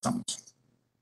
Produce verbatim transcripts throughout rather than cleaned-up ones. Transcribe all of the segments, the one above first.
Estamos.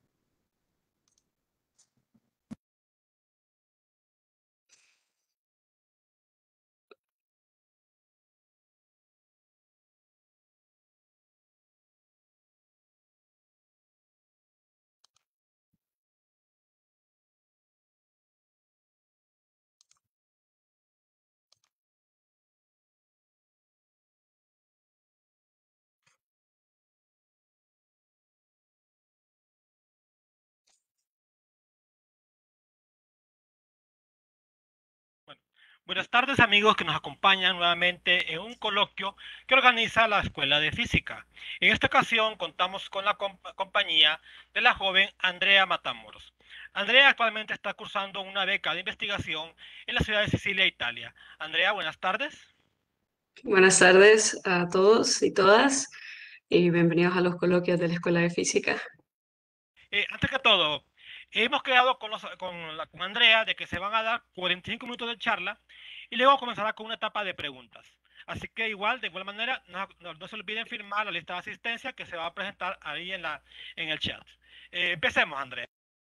Bueno, buenas tardes amigos que nos acompañan nuevamente en un coloquio que organiza la Escuela de Física. En esta ocasión contamos con la comp- compañía de la joven Andrea Matamoros. Andrea actualmente está cursando una beca de investigación en la ciudad de Sicilia, Italia. Andrea, buenas tardes. Buenas tardes a todos y todas y bienvenidos a los coloquios de la Escuela de Física. Eh, antes que todo, hemos quedado con, los- con la- con Andrea de que se van a dar cuarenta y cinco minutos de charla y luego comenzará con una etapa de preguntas. Así que igual, de igual manera, no, no- no se olviden firmar la lista de asistencia que se va a presentar ahí en, la, en el chat. Eh, empecemos, Andrea.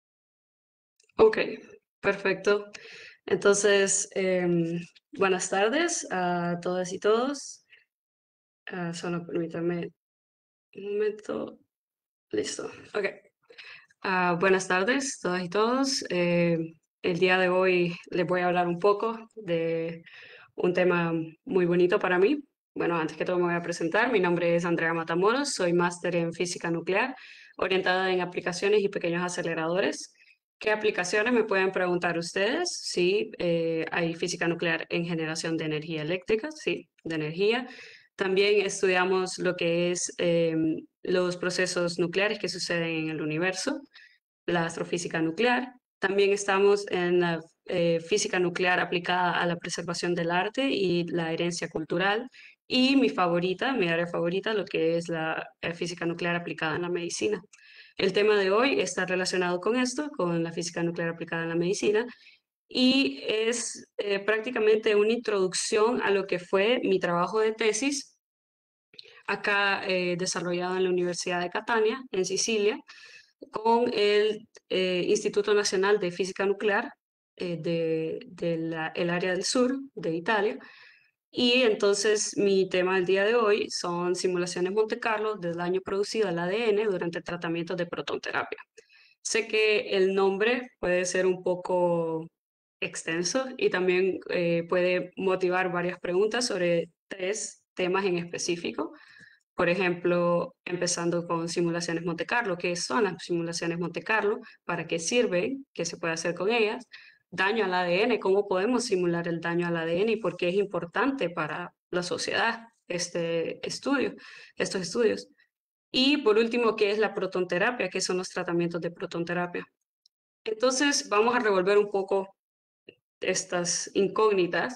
Ok, perfecto. Entonces, em, buenas tardes a todas y todos. Ah, solo permítanme un momento. Listo. Ok. Ah, buenas tardes, todas y todos. Eh, el día de hoy les voy a hablar un poco de un tema muy bonito para mí. Bueno, antes que todo me voy a presentar. Mi nombre es Andrea Matamoros, soy máster en física nuclear, orientada en aplicaciones y pequeños aceleradores. ¿Qué aplicaciones me pueden preguntar ustedes? Sí, eh, hay física nuclear en generación de energía eléctrica, sí, de energía. También estudiamos lo que es em, los procesos nucleares que suceden en el universo, la astrofísica nuclear. También estamos en la eh, física nuclear aplicada a la preservación del arte y la herencia cultural. Y mi favorita, mi área favorita, lo que es la eh, física nuclear aplicada en la medicina. El tema de hoy está relacionado con esto, con la física nuclear aplicada en la medicina, y es eh, prácticamente una introducción a lo que fue mi trabajo de tesis acá eh, desarrollado en la Universidad de Catania, en Sicilia, con el eh, Instituto Nacional de Física Nuclear eh, de, de la- el área del sur de Italia. Y entonces mi tema del día de hoy son simulaciones Monte Carlo del daño producido al A D N durante el tratamiento de protonterapia. Sé que el nombre puede ser un poco extenso y también eh, puede motivar varias preguntas sobre tres temas en específico. Por ejemplo, empezando con simulaciones Monte Carlo. ¿Qué son las simulaciones Monte Carlo? ¿Para qué sirven? ¿Qué se puede hacer con ellas? Daño al A D N. ¿Cómo podemos simular el daño al A D N y por qué es importante para la sociedad este estudio, estos estudios? Y por último, ¿qué es la protonterapia? ¿Qué son los tratamientos de protonterapia? Entonces, vamos a revolver un poco estas incógnitas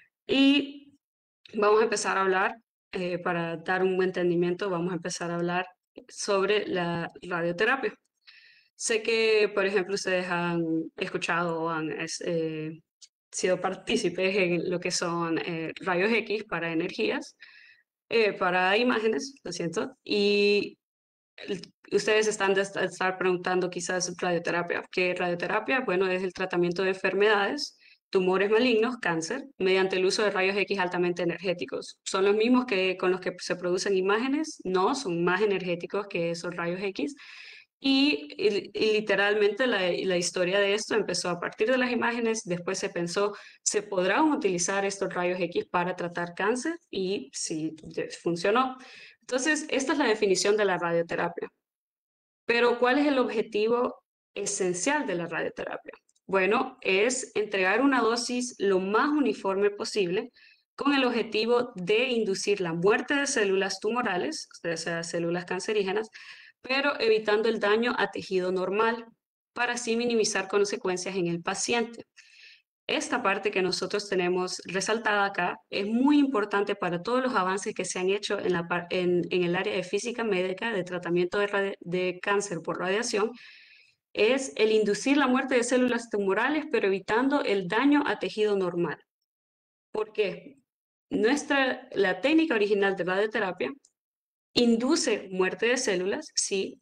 y vamos a empezar a hablar, eh, para dar un buen entendimiento, vamos a empezar a hablar sobre la radioterapia. Sé que, por ejemplo, ustedes han escuchado o han es- eh, sido partícipes en lo que son eh, rayos X para energías, eh, para imágenes, lo siento, y el- ustedes están de est- estar preguntando quizás radioterapia. ¿Qué radioterapia? Bueno, es el tratamiento de enfermedades, tumores malignos, cáncer, mediante el uso de rayos X altamente energéticos. ¿Son los mismos que con los que se producen imágenes? No, son más energéticos que esos rayos X. Y, y- y literalmente la, la historia de esto empezó a partir de las imágenes, después se pensó, ¿se podrán utilizar estos rayos X para tratar cáncer? Y sí, de- funcionó. Entonces, esta es la definición de la radioterapia. Pero, ¿cuál es el objetivo esencial de la radioterapia? Bueno, es entregar una dosis lo más uniforme posible con el objetivo de inducir la muerte de células tumorales, o sea, células cancerígenas, pero evitando el daño a tejido normal para así minimizar consecuencias en el paciente. Esta parte que nosotros tenemos resaltada acá es muy importante para todos los avances que se han hecho en, la, par- en, en el área de física médica de tratamiento de, radi- de cáncer por radiación, es el inducir la muerte de células tumorales, pero evitando el daño a tejido normal. ¿Por qué? Nuestra, la técnica original de radioterapia induce muerte de células, sí,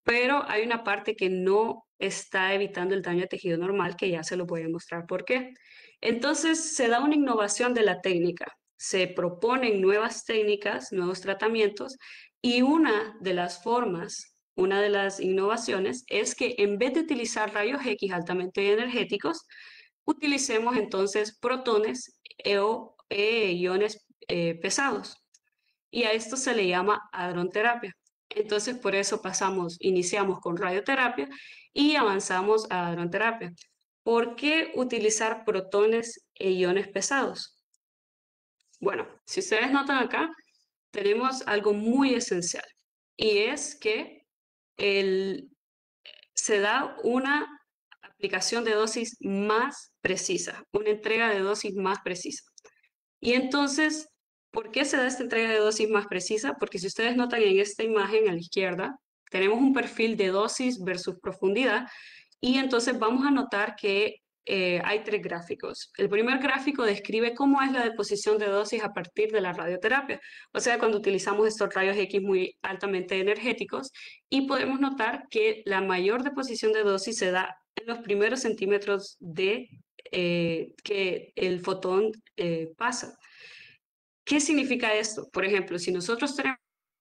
pero hay una parte que no está evitando el daño a tejido normal, que ya se lo voy a mostrar por qué. Entonces, se da una innovación de la técnica, se proponen nuevas técnicas, nuevos tratamientos, y una de las formas, una de las innovaciones es que en vez de utilizar rayos X altamente energéticos, utilicemos entonces protones e o e iones eh, pesados. Y a esto se le llama hadronterapia. Entonces, por eso pasamos, iniciamos con radioterapia y avanzamos a hadronterapia. ¿Por qué utilizar protones e iones pesados? Bueno, si ustedes notan acá, tenemos algo muy esencial y es que el, se da una aplicación de dosis más precisa, una entrega de dosis más precisa. Y entonces, ¿por qué se da esta entrega de dosis más precisa? Porque si ustedes notan en esta imagen a la izquierda, tenemos un perfil de dosis versus profundidad y entonces vamos a notar que eh, hay tres gráficos. El primer gráfico describe cómo es la deposición de dosis a partir de la radioterapia, o sea, cuando utilizamos estos rayos X muy altamente energéticos, y podemos notar que la mayor deposición de dosis se da en los primeros centímetros de eh, que el fotón eh, pasa. ¿Qué significa esto? Por ejemplo, si nosotros tenemos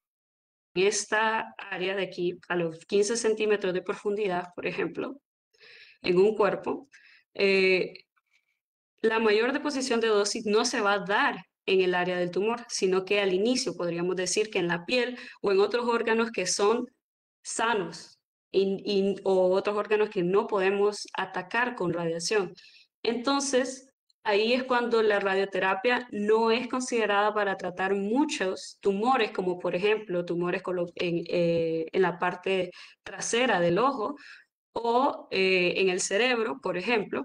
esta área de aquí a los quince centímetros de profundidad, por ejemplo, en un cuerpo, eh, la mayor deposición de dosis no se va a dar en el área del tumor, sino que al inicio podríamos decir que en la piel o en otros órganos que son sanos y, y, o otros órganos que no podemos atacar con radiación. Entonces, ahí es cuando la radioterapia no es considerada para tratar muchos tumores, como por ejemplo tumores en, eh, en la parte trasera del ojo o eh, en el cerebro, por ejemplo.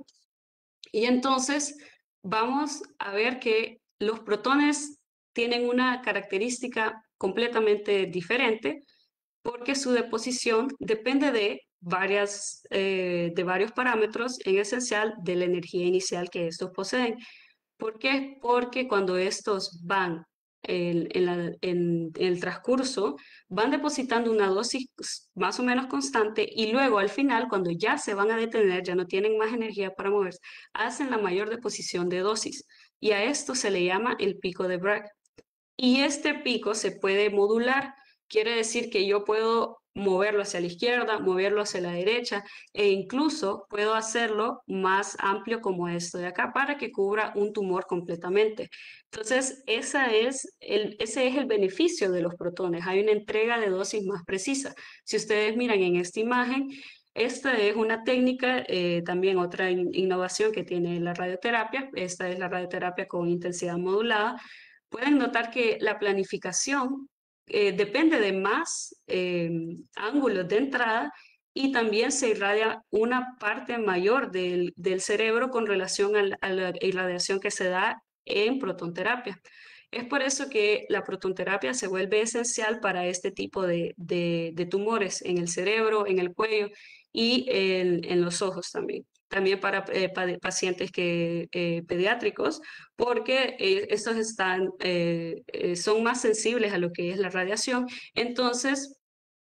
Y entonces vamos a ver que los protones tienen una característica completamente diferente porque su deposición depende de, varias, eh, de varios parámetros, en esencial de la energía inicial que estos poseen. ¿Por qué? Porque cuando estos van en, en la- en- en el transcurso, van depositando una dosis más o menos constante y luego al final, cuando ya se van a detener, ya no tienen más energía para moverse, hacen la mayor deposición de dosis. Y a esto se le llama el pico de Bragg. Y este pico se puede modular, quiere decir que yo puedo moverlo hacia la izquierda, moverlo hacia la derecha e incluso puedo hacerlo más amplio como esto de acá para que cubra un tumor completamente. Entonces, esa es el, ese es el beneficio de los protones. Hay una entrega de dosis más precisa. Si ustedes miran en esta imagen, esta es una técnica, eh, también otra in- innovación que tiene la radioterapia. Esta es la radioterapia con intensidad modulada. Pueden notar que la planificación eh, depende de más eh, ángulos de entrada y también se irradia una parte mayor del, del cerebro con relación al- a la irradiación que se da en protonterapia. Es por eso que la protonterapia se vuelve esencial para este tipo de, de- de tumores en el cerebro, en el cuello y en, en los ojos también. También para eh, pa- pacientes que, eh, pediátricos, porque eh, estos están, eh, eh, son más sensibles a lo que es la radiación. Entonces,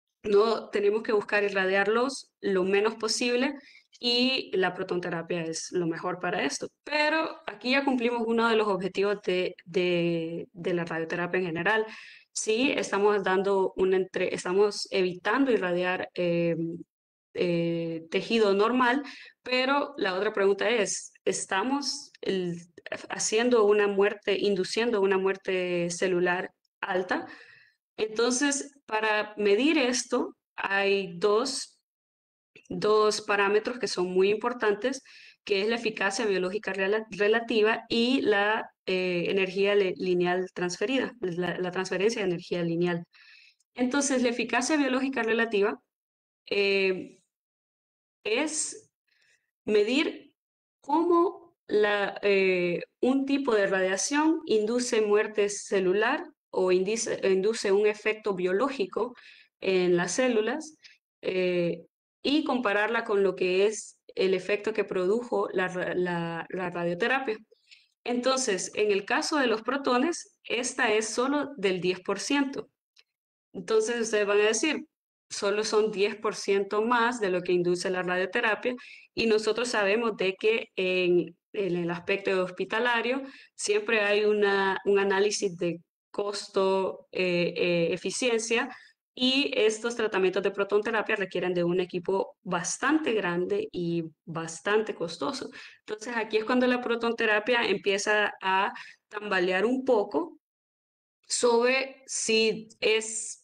no tenemos que buscar irradiarlos lo menos posible y la protonterapia es lo mejor para esto. Pero aquí ya cumplimos uno de los objetivos de, de, de la radioterapia en general. Sí, estamos dando un entre, estamos evitando irradiar eh, eh, tejido normal, pero la otra pregunta es, ¿estamos el- haciendo una muerte, induciendo una muerte celular alta? Entonces, para medir esto, hay dos, dos parámetros que son muy importantes, que es la eficacia biológica rela- relativa y la eh, energía le- lineal transferida, la, la transferencia de energía lineal. Entonces, la eficacia biológica relativa eh, es medir cómo la, eh, un tipo de radiación induce muerte celular o indice- induce un efecto biológico en las células eh, y compararla con lo que es el efecto que produjo la, ra- la- la radioterapia. Entonces, en el caso de los protones, esta es solo del diez por ciento. Entonces ustedes van a decir, solo son diez por ciento más de lo que induce la radioterapia, y nosotros sabemos de que en, en el aspecto hospitalario siempre hay una, un análisis de costo-eficiencia, y estos tratamientos de protonterapia requieren de un equipo bastante grande y bastante costoso. Entonces aquí es cuando la protonterapia empieza a tambalear un poco sobre si es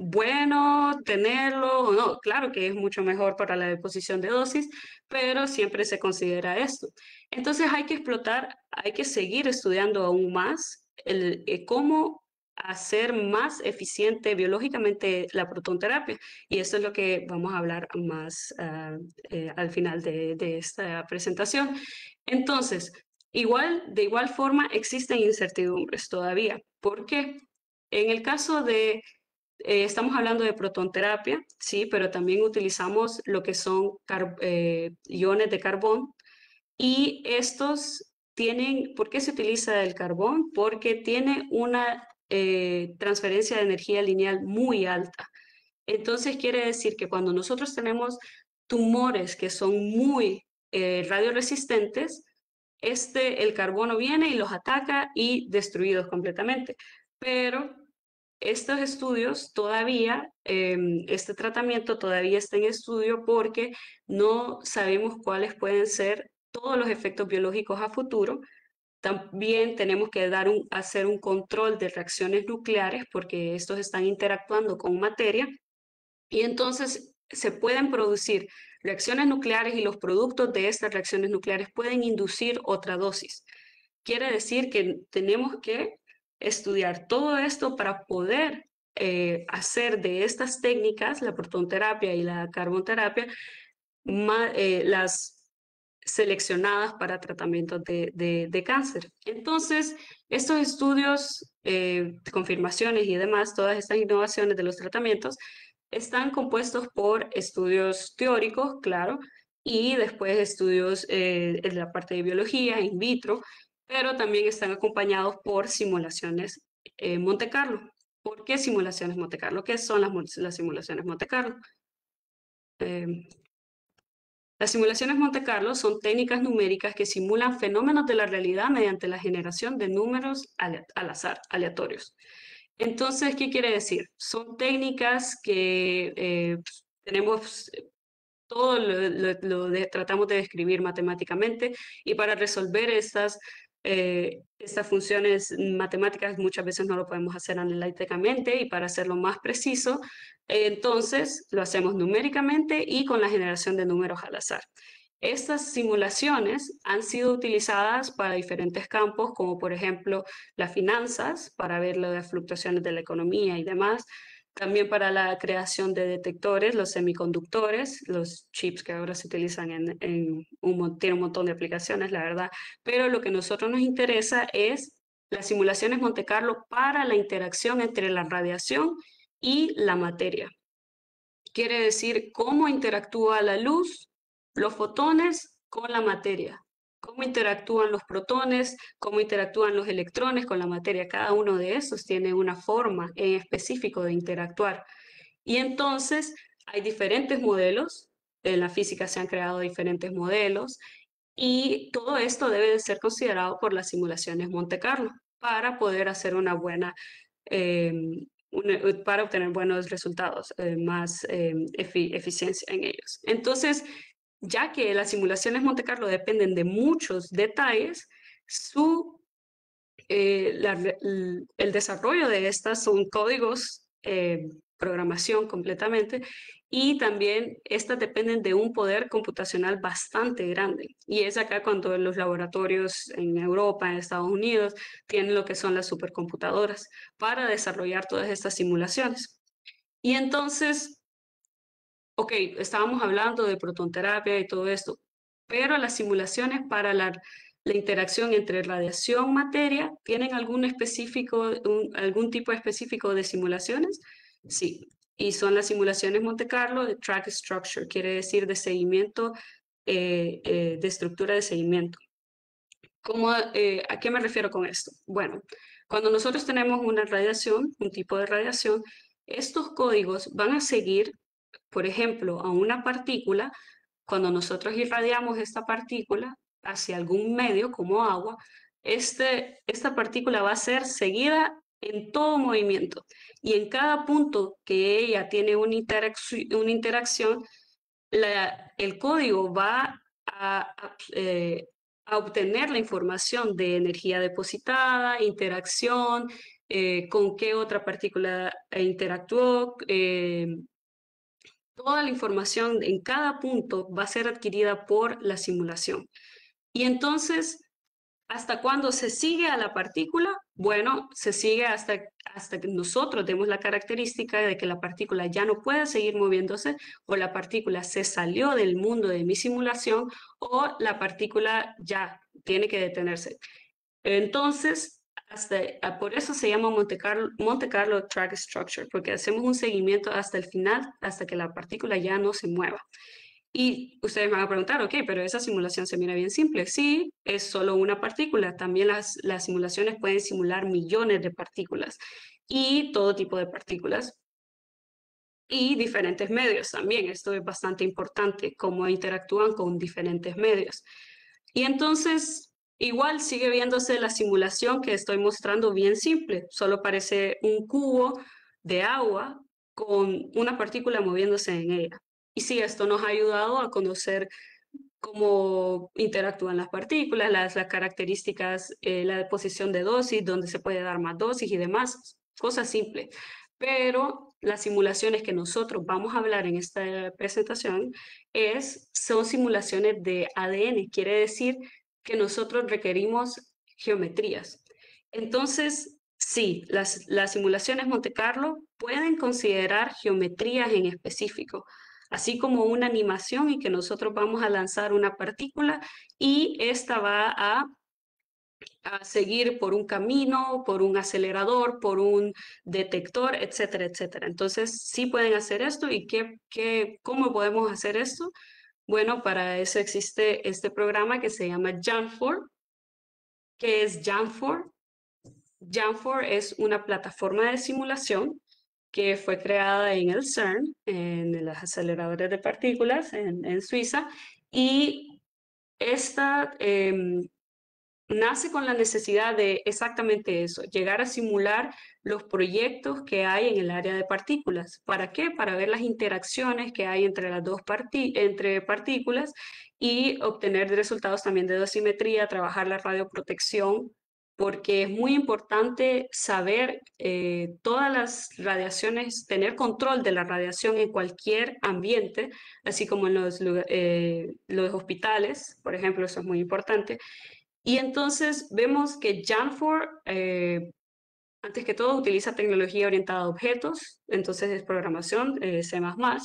bueno tenerlo o no. Claro que es mucho mejor para la deposición de dosis, pero siempre se considera esto. Entonces hay que explotar, hay que seguir estudiando aún más el, eh, cómo hacer más eficiente biológicamente la protonterapia. Y esto es lo que vamos a hablar más uh, eh, al final de, de esta presentación. Entonces, igual, de igual forma, existen incertidumbres todavía. ¿Por qué? En el caso de, eh, estamos hablando de protonterapia, sí, pero también utilizamos lo que son eh, iones de carbón, y estos tienen, ¿por qué se utiliza el carbón? Porque tiene una eh, transferencia de energía lineal muy alta. Entonces quiere decir que cuando nosotros tenemos tumores que son muy eh, radioresistentes, este, el carbono viene y los ataca y destruidos completamente. Pero estos estudios todavía, eh, este tratamiento todavía está en estudio porque no sabemos cuáles pueden ser todos los efectos biológicos a futuro. También tenemos que dar un, hacer un control de reacciones nucleares porque estos están interactuando con materia, y entonces se pueden producir reacciones nucleares, y los productos de estas reacciones nucleares pueden inducir otra dosis. Quiere decir que tenemos que estudiar todo esto para poder eh, hacer de estas técnicas, la protonterapia y la carbonterapia, más, eh, las seleccionadas para tratamientos de, de, de cáncer. Entonces, estos estudios, eh, confirmaciones y demás, todas estas innovaciones de los tratamientos, están compuestos por estudios teóricos, claro, y después estudios eh, en la parte de biología, in vitro, pero también están acompañados por simulaciones eh, Monte Carlo. ¿Por qué simulaciones Monte Carlo? ¿Qué son las, las simulaciones Monte Carlo? Eh, las simulaciones Monte Carlo son técnicas numéricas que simulan fenómenos de la realidad mediante la generación de números al, al azar, aleatorios. Entonces, ¿qué quiere decir? Son técnicas que eh, tenemos, todo lo, lo, lo de, tratamos de describir matemáticamente, y para resolver estas, eh, estas funciones matemáticas muchas veces no lo podemos hacer analíticamente, y para hacerlo más preciso, eh, entonces lo hacemos numéricamente y con la generación de números al azar. Estas simulaciones han sido utilizadas para diferentes campos, como por ejemplo las finanzas, para ver las fluctuaciones de la economía y demás. También para la creación de detectores, los semiconductores, los chips que ahora se utilizan en, en un, tiene un montón de aplicaciones, la verdad. Pero lo que a nosotros nos interesa es las simulaciones Monte Carlo para la interacción entre la radiación y la materia. Quiere decir cómo interactúa la luz, los fotones con la materia, cómo interactúan los protones, cómo interactúan los electrones con la materia. Cada uno de esos tiene una forma en específico de interactuar. Y entonces hay diferentes modelos, en la física se han creado diferentes modelos, y todo esto debe de ser considerado por las simulaciones Monte Carlo para poder hacer una buena eh, una, para obtener buenos resultados, eh, más eh, efi eficiencia en ellos. Entonces, ya que las simulaciones Monte Carlo dependen de muchos detalles, su, eh, la, el desarrollo de estas son códigos, eh, programación completamente, y también estas dependen de un poder computacional bastante grande. Y es acá cuando los laboratorios en Europa, en Estados Unidos, tienen lo que son las supercomputadoras para desarrollar todas estas simulaciones. Y entonces, ok, estábamos hablando de protonterapia y todo esto, pero las simulaciones para la, la interacción entre radiación y materia, ¿tienen algún específico, un, algún tipo específico de simulaciones? Sí, y son las simulaciones Monte Carlo de track structure, quiere decir de seguimiento, eh, eh, de estructura de seguimiento. ¿Cómo, eh, ¿A qué me refiero con esto? Bueno, cuando nosotros tenemos una radiación, un tipo de radiación, estos códigos van a seguir por ejemplo, a una partícula, cuando nosotros irradiamos esta partícula hacia algún medio como agua, este, esta partícula va a ser seguida en todo movimiento y en cada punto que ella tiene una, interacci- una interacción, la- el código va a, a, eh, a obtener la información de energía depositada, interacción, eh, con qué otra partícula eh, interactuó, eh, toda la información en cada punto va a ser adquirida por la simulación. Y entonces, ¿hasta cuándo se sigue a la partícula? Bueno, se sigue hasta, hasta que nosotros demos la característica de que la partícula ya no puede seguir moviéndose o la partícula se salió del mundo de mi simulación o la partícula ya tiene que detenerse. Entonces, hasta, ah, por eso se llama Monte Carlo, Monte Carlo Track Structure, porque hacemos un seguimiento hasta el final, hasta que la partícula ya no se mueva. Y ustedes me van a preguntar, ok, pero esa simulación se mira bien simple. Sí, es solo una partícula. También las, las simulaciones pueden simular millones de partículas y todo tipo de partículas y diferentes medios también. Esto es bastante importante, cómo interactúan con diferentes medios. Y entonces, igual sigue viéndose la simulación que estoy mostrando bien simple. Solo parece un cubo de agua con una partícula moviéndose en ella. Y sí, esto nos ha ayudado a conocer cómo interactúan las partículas, las, las características, eh, la posición de dosis, dónde se puede dar más dosis y demás, cosas simples. Pero las simulaciones que nosotros vamos a hablar en esta presentación es, son simulaciones de A D N, quiere decir que nosotros requerimos geometrías. Entonces, sí, las, las simulaciones Monte Carlo pueden considerar geometrías en específico, así como una animación y que nosotros vamos a lanzar una partícula y esta va a, a seguir por un camino, por un acelerador, por un detector, etcétera, etcétera. Entonces, sí pueden hacer esto y qué, qué, ¿cómo podemos hacer esto? Bueno, para eso existe este programa que se llama Janfor. ¿Qué es Janfor? Janfor es una plataforma de simulación que fue creada en el CERN, en los aceleradores de partículas en, en Suiza, y esta eh, nace con la necesidad de exactamente eso, llegar a simular los proyectos que hay en el área de partículas. ¿Para qué? Para ver las interacciones que hay entre las dos partí entre partículas y obtener resultados también de dosimetría, trabajar la radioprotección, porque es muy importante saber eh, todas las radiaciones, tener control de la radiación en cualquier ambiente, así como en los, eh, los hospitales, por ejemplo, eso es muy importante. Y entonces vemos que Janfor, eh, antes que todo, utiliza tecnología orientada a objetos, entonces es programación, eh, C++,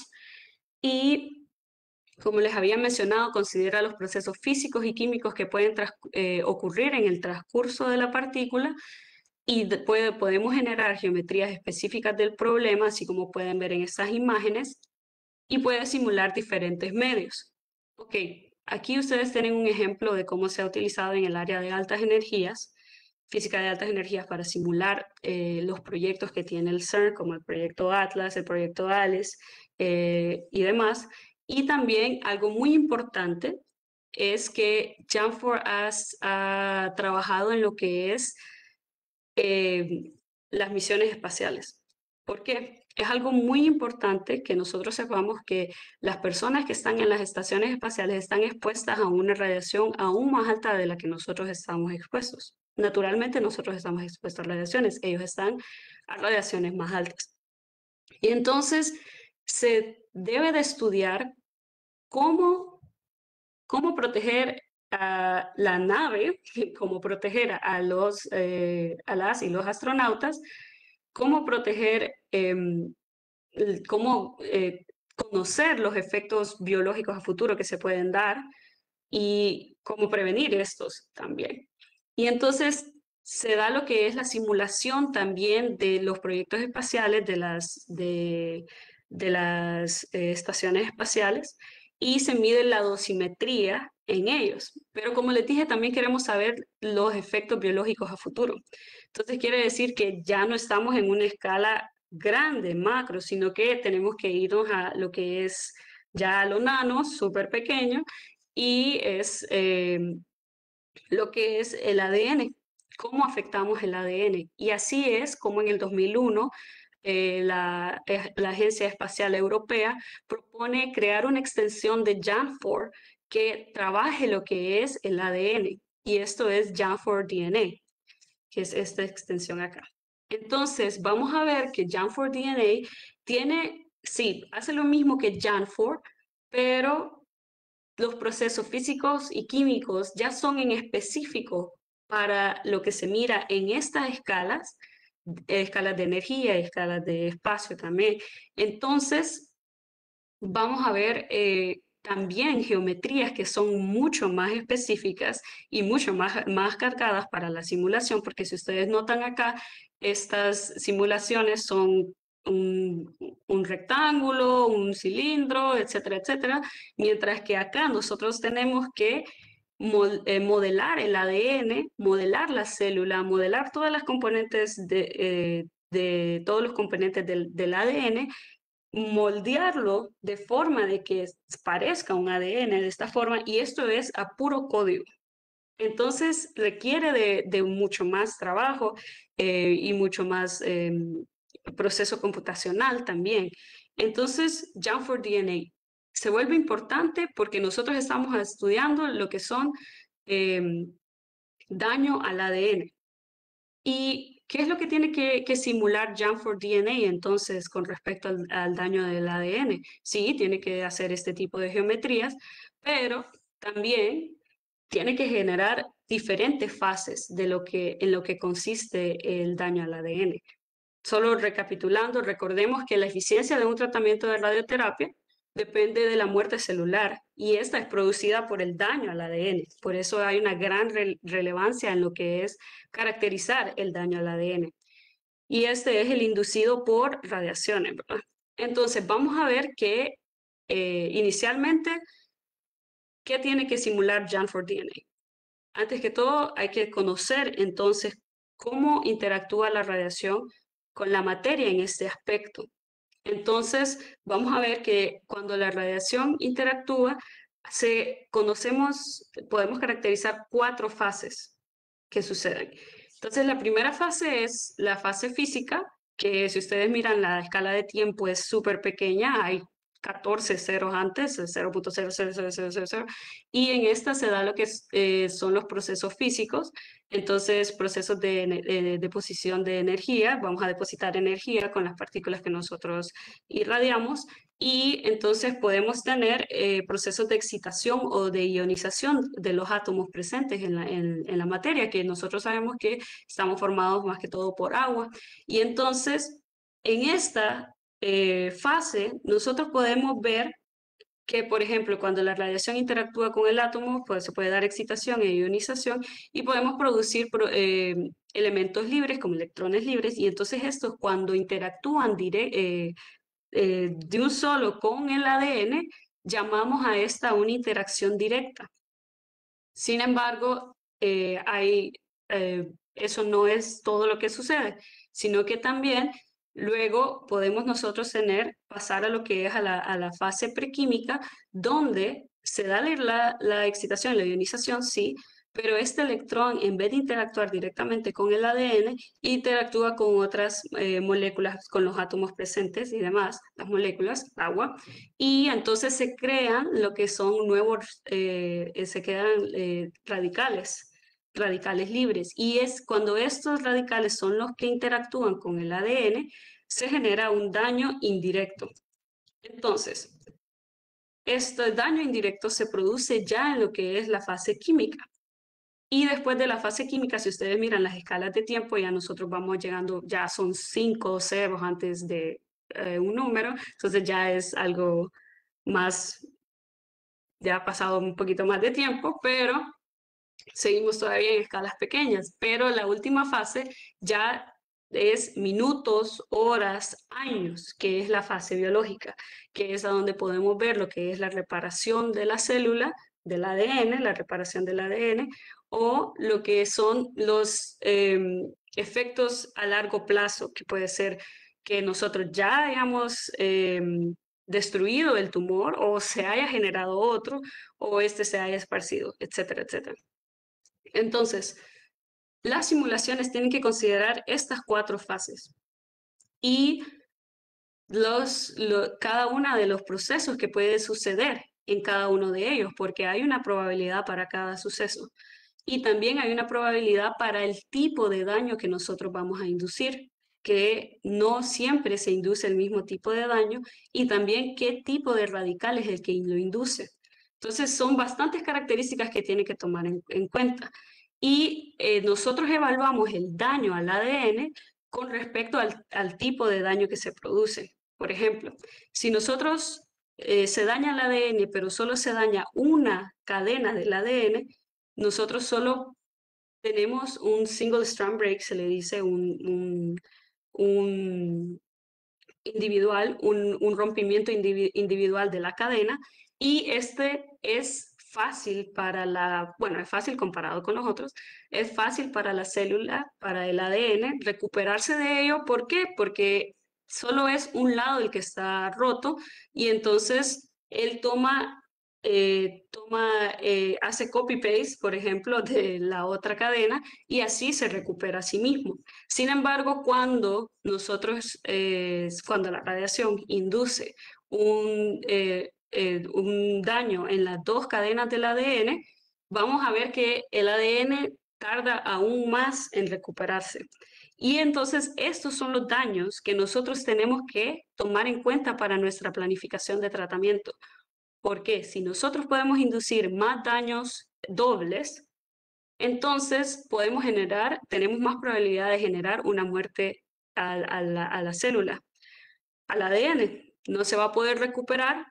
y como les había mencionado, considera los procesos físicos y químicos que pueden eh, ocurrir en el transcurso de la partícula y de, puede, podemos generar geometrías específicas del problema, así como pueden ver en estas imágenes, y puede simular diferentes medios. Ok, aquí ustedes tienen un ejemplo de cómo se ha utilizado en el área de altas energías, física de altas energías, para simular eh, los proyectos que tiene el CERN, como el proyecto Atlas, el proyecto ALES eh, y demás. Y también algo muy importante es que Janfor has, ha trabajado en lo que es eh, las misiones espaciales. ¿Por qué? Es algo muy importante que nosotros sepamos que las personas que están en las estaciones espaciales están expuestas a una radiación aún más alta de la que nosotros estamos expuestos. Naturalmente nosotros estamos expuestos a radiaciones, ellos están a radiaciones más altas. Y entonces se debe de estudiar cómo, cómo proteger a la nave, cómo proteger a, los, eh, a las y los astronautas, cómo proteger, eh, cómo eh, conocer los efectos biológicos a futuro que se pueden dar y cómo prevenir estos también. Y entonces se da lo que es la simulación también de los proyectos espaciales, de las, de, de las eh, estaciones espaciales, y se mide la dosimetría en ellos. Pero como les dije, también queremos saber los efectos biológicos a futuro. Entonces quiere decir que ya no estamos en una escala grande, macro, sino que tenemos que irnos a lo que es ya a lo nano, súper pequeño, y es eh, lo que es el A D N, cómo afectamos el A D N. Y así es como en el dos mil uno eh, la, eh, la Agencia Espacial Europea propone crear una extensión de JANFOR que trabaje lo que es el A D N. Y esto es JANFOR D N A, que es esta extensión acá. Entonces, vamos a ver que JANFOR D N A tiene, sí, hace lo mismo que JANFOR, pero los procesos físicos y químicos ya son en específico para lo que se mira en estas escalas, escalas de energía, escalas de espacio también. Entonces, vamos a ver eh, también geometrías que son mucho más específicas y mucho más, más cargadas para la simulación, porque si ustedes notan acá, estas simulaciones son un, un rectángulo, un cilindro, etcétera, etcétera, mientras que acá nosotros tenemos que modelar el A D N, modelar la célula, modelar todas las componentes de, eh, de todos los componentes del, del A D N, moldearlo de forma de que parezca un A D N de esta forma, y esto es a puro código. Entonces requiere de, de mucho más trabajo eh, y mucho más eh, proceso computacional también. Entonces, JANFOR D N A se vuelve importante porque nosotros estamos estudiando lo que son eh, daño al A D N. ¿Y qué es lo que tiene que, que simular JANFOR D N A entonces con respecto al, al daño del A D N? Sí, tiene que hacer este tipo de geometrías, pero también tiene que generar diferentes fases de lo que, en lo que consiste el daño al A D N. Solo recapitulando, recordemos que la eficiencia de un tratamiento de radioterapia depende de la muerte celular y esta es producida por el daño al A D N. Por eso hay una gran re relevancia en lo que es caracterizar el daño al A D N. Y este es el inducido por radiaciones, ¿verdad? Entonces, vamos a ver que eh, inicialmente, ¿qué tiene que simular JANFOR D N A? Antes que todo, hay que conocer entonces cómo interactúa la radiación con la materia en este aspecto. Entonces, vamos a ver que cuando la radiación interactúa, se, conocemos, podemos caracterizar cuatro fases que suceden. Entonces, la primera fase es la fase física, que si ustedes miran la escala de tiempo es súper pequeña, hay catorce ceros antes, cero punto cero cero cero cero cero cero, y en esta se da lo que es, eh, son los procesos físicos, entonces procesos de eh, deposición de energía, vamos a depositar energía con las partículas que nosotros irradiamos, y entonces podemos tener eh, procesos de excitación o de ionización de los átomos presentes en la, en, en la materia, que nosotros sabemos que estamos formados más que todo por agua, y entonces en esta eh, fase, nosotros podemos ver que, por ejemplo, cuando la radiación interactúa con el átomo, pues se puede dar excitación e ionización y podemos producir eh, elementos libres como electrones libres, y entonces estos cuando interactúan eh, eh, de un solo con el A D N, llamamos a esta una interacción directa. Sin embargo, eh, hay, eh, eso no es todo lo que sucede, sino que también luego podemos nosotros tener, pasar a lo que es a la, a la fase prequímica, donde se da la, la excitación, la ionización, sí, pero este electrón, en vez de interactuar directamente con el A D N, interactúa con otras eh, moléculas, con los átomos presentes y demás, las moléculas, agua, y entonces se crean lo que son nuevos, eh, se quedan eh, radicales, radicales libres. Y es cuando estos radicales son los que interactúan con el A D N, se genera un daño indirecto. Entonces, este daño indirecto se produce ya en lo que es la fase química. Y después de la fase química, si ustedes miran las escalas de tiempo, ya nosotros vamos llegando, ya son cinco ceros antes de eh, un número, entonces ya es algo más, ya ha pasado un poquito más de tiempo, pero seguimos todavía en escalas pequeñas. Pero la última fase ya es minutos, horas, años, que es la fase biológica, que es a donde podemos ver lo que es la reparación de la célula, del A D N, la reparación del A D N, o lo que son los eh, efectos a largo plazo, que puede ser que nosotros ya hayamos eh, destruido el tumor o se haya generado otro o este se haya esparcido, etcétera, etcétera. Entonces, las simulaciones tienen que considerar estas cuatro fases y los, lo, cada uno de los procesos que puede suceder en cada uno de ellos, porque hay una probabilidad para cada suceso. Y también hay una probabilidad para el tipo de daño que nosotros vamos a inducir, que no siempre se induce el mismo tipo de daño, y también qué tipo de radical es el que lo induce. Entonces, son bastantes características que tiene que tomar en, en cuenta. Y eh, nosotros evaluamos el daño al A D N con respecto al, al tipo de daño que se produce. Por ejemplo, si nosotros eh, se daña el A D N, pero solo se daña una cadena del A D N, nosotros solo tenemos un single strand break, se le dice un, un, un individual, un, un rompimiento indivi individual de la cadena, y este es fácil para la, bueno, es fácil comparado con los otros, es fácil para la célula, para el A D N, recuperarse de ello. ¿Por qué? Porque solo es un lado el que está roto y entonces él toma, eh, toma eh, hace copy-paste, por ejemplo, de la otra cadena y así se recupera a sí mismo. Sin embargo, cuando nosotros, eh, cuando la radiación induce un, eh, eh, un daño en las dos cadenas del A D N, vamos a ver que el A D N tarda aún más en recuperarse. Y entonces estos son los daños que nosotros tenemos que tomar en cuenta para nuestra planificación de tratamiento. Porque si nosotros podemos inducir más daños dobles, entonces podemos generar, tenemos más probabilidad de generar una muerte a, a la, a la célula, al A D N. No se va a poder recuperar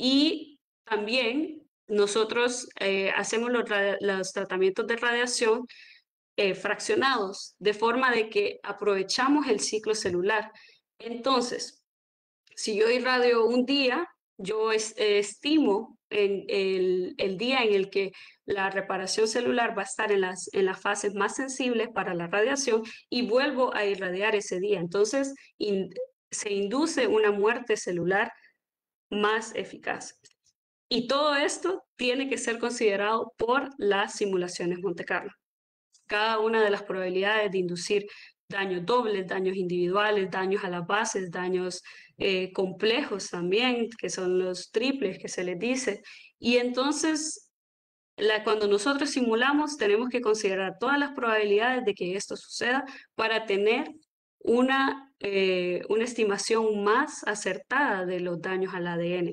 y también nosotros eh, hacemos los, los, tratamientos de radiación eh, fraccionados, de forma de que aprovechamos el ciclo celular. Entonces, si yo irradio un día, yo es, eh, estimo en el, el, día en el que la reparación celular va a estar en las, en las fases más sensibles para la radiación y vuelvo a irradiar ese día. Entonces, in, se induce una muerte celular más eficaz. Y todo esto tiene que ser considerado por las simulaciones Monte Carlo. Cada una de las probabilidades de inducir daños dobles, daños individuales, daños a las bases, daños eh, complejos también, que son los triples que se les dice. Y entonces, la, cuando nosotros simulamos, tenemos que considerar todas las probabilidades de que esto suceda para tener una, eh, una estimación más acertada de los daños al A D N.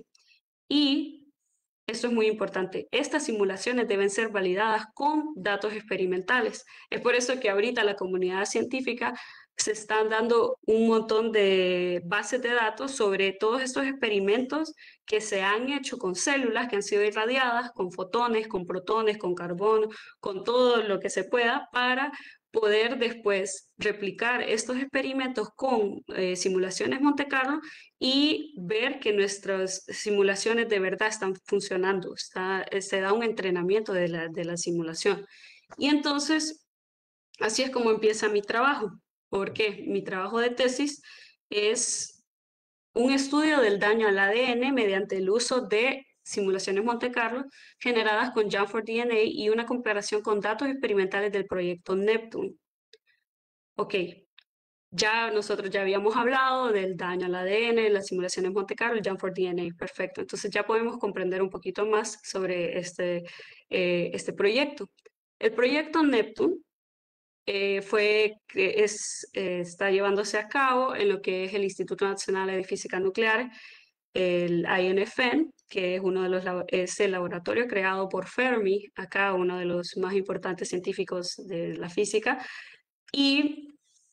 Y esto es muy importante. Estas simulaciones deben ser validadas con datos experimentales. Es por eso que ahorita la comunidad científica se están dando un montón de bases de datos sobre todos estos experimentos que se han hecho con células que han sido irradiadas, con fotones, con protones, con carbono, con todo lo que se pueda para poder después replicar estos experimentos con eh, simulaciones Monte Carlo y ver que nuestras simulaciones de verdad están funcionando, está, se da un entrenamiento de la, de la simulación. Y entonces, así es como empieza mi trabajo, porque mi trabajo de tesis es un estudio del daño al A D N mediante el uso de simulaciones Monte Carlo generadas con Janford D N A y una comparación con datos experimentales del proyecto Neptune. Ok, ya nosotros ya habíamos hablado del daño al A D N, las simulaciones Monte Carlo, Janford D N A, perfecto. Entonces ya podemos comprender un poquito más sobre este, eh, este proyecto. El proyecto Neptune eh, fue, es, eh, está llevándose a cabo en lo que es el Instituto Nacional de Física Nuclear, el I N F N, que es uno de los es el laboratorio creado por Fermi, acá uno de los más importantes científicos de la física, y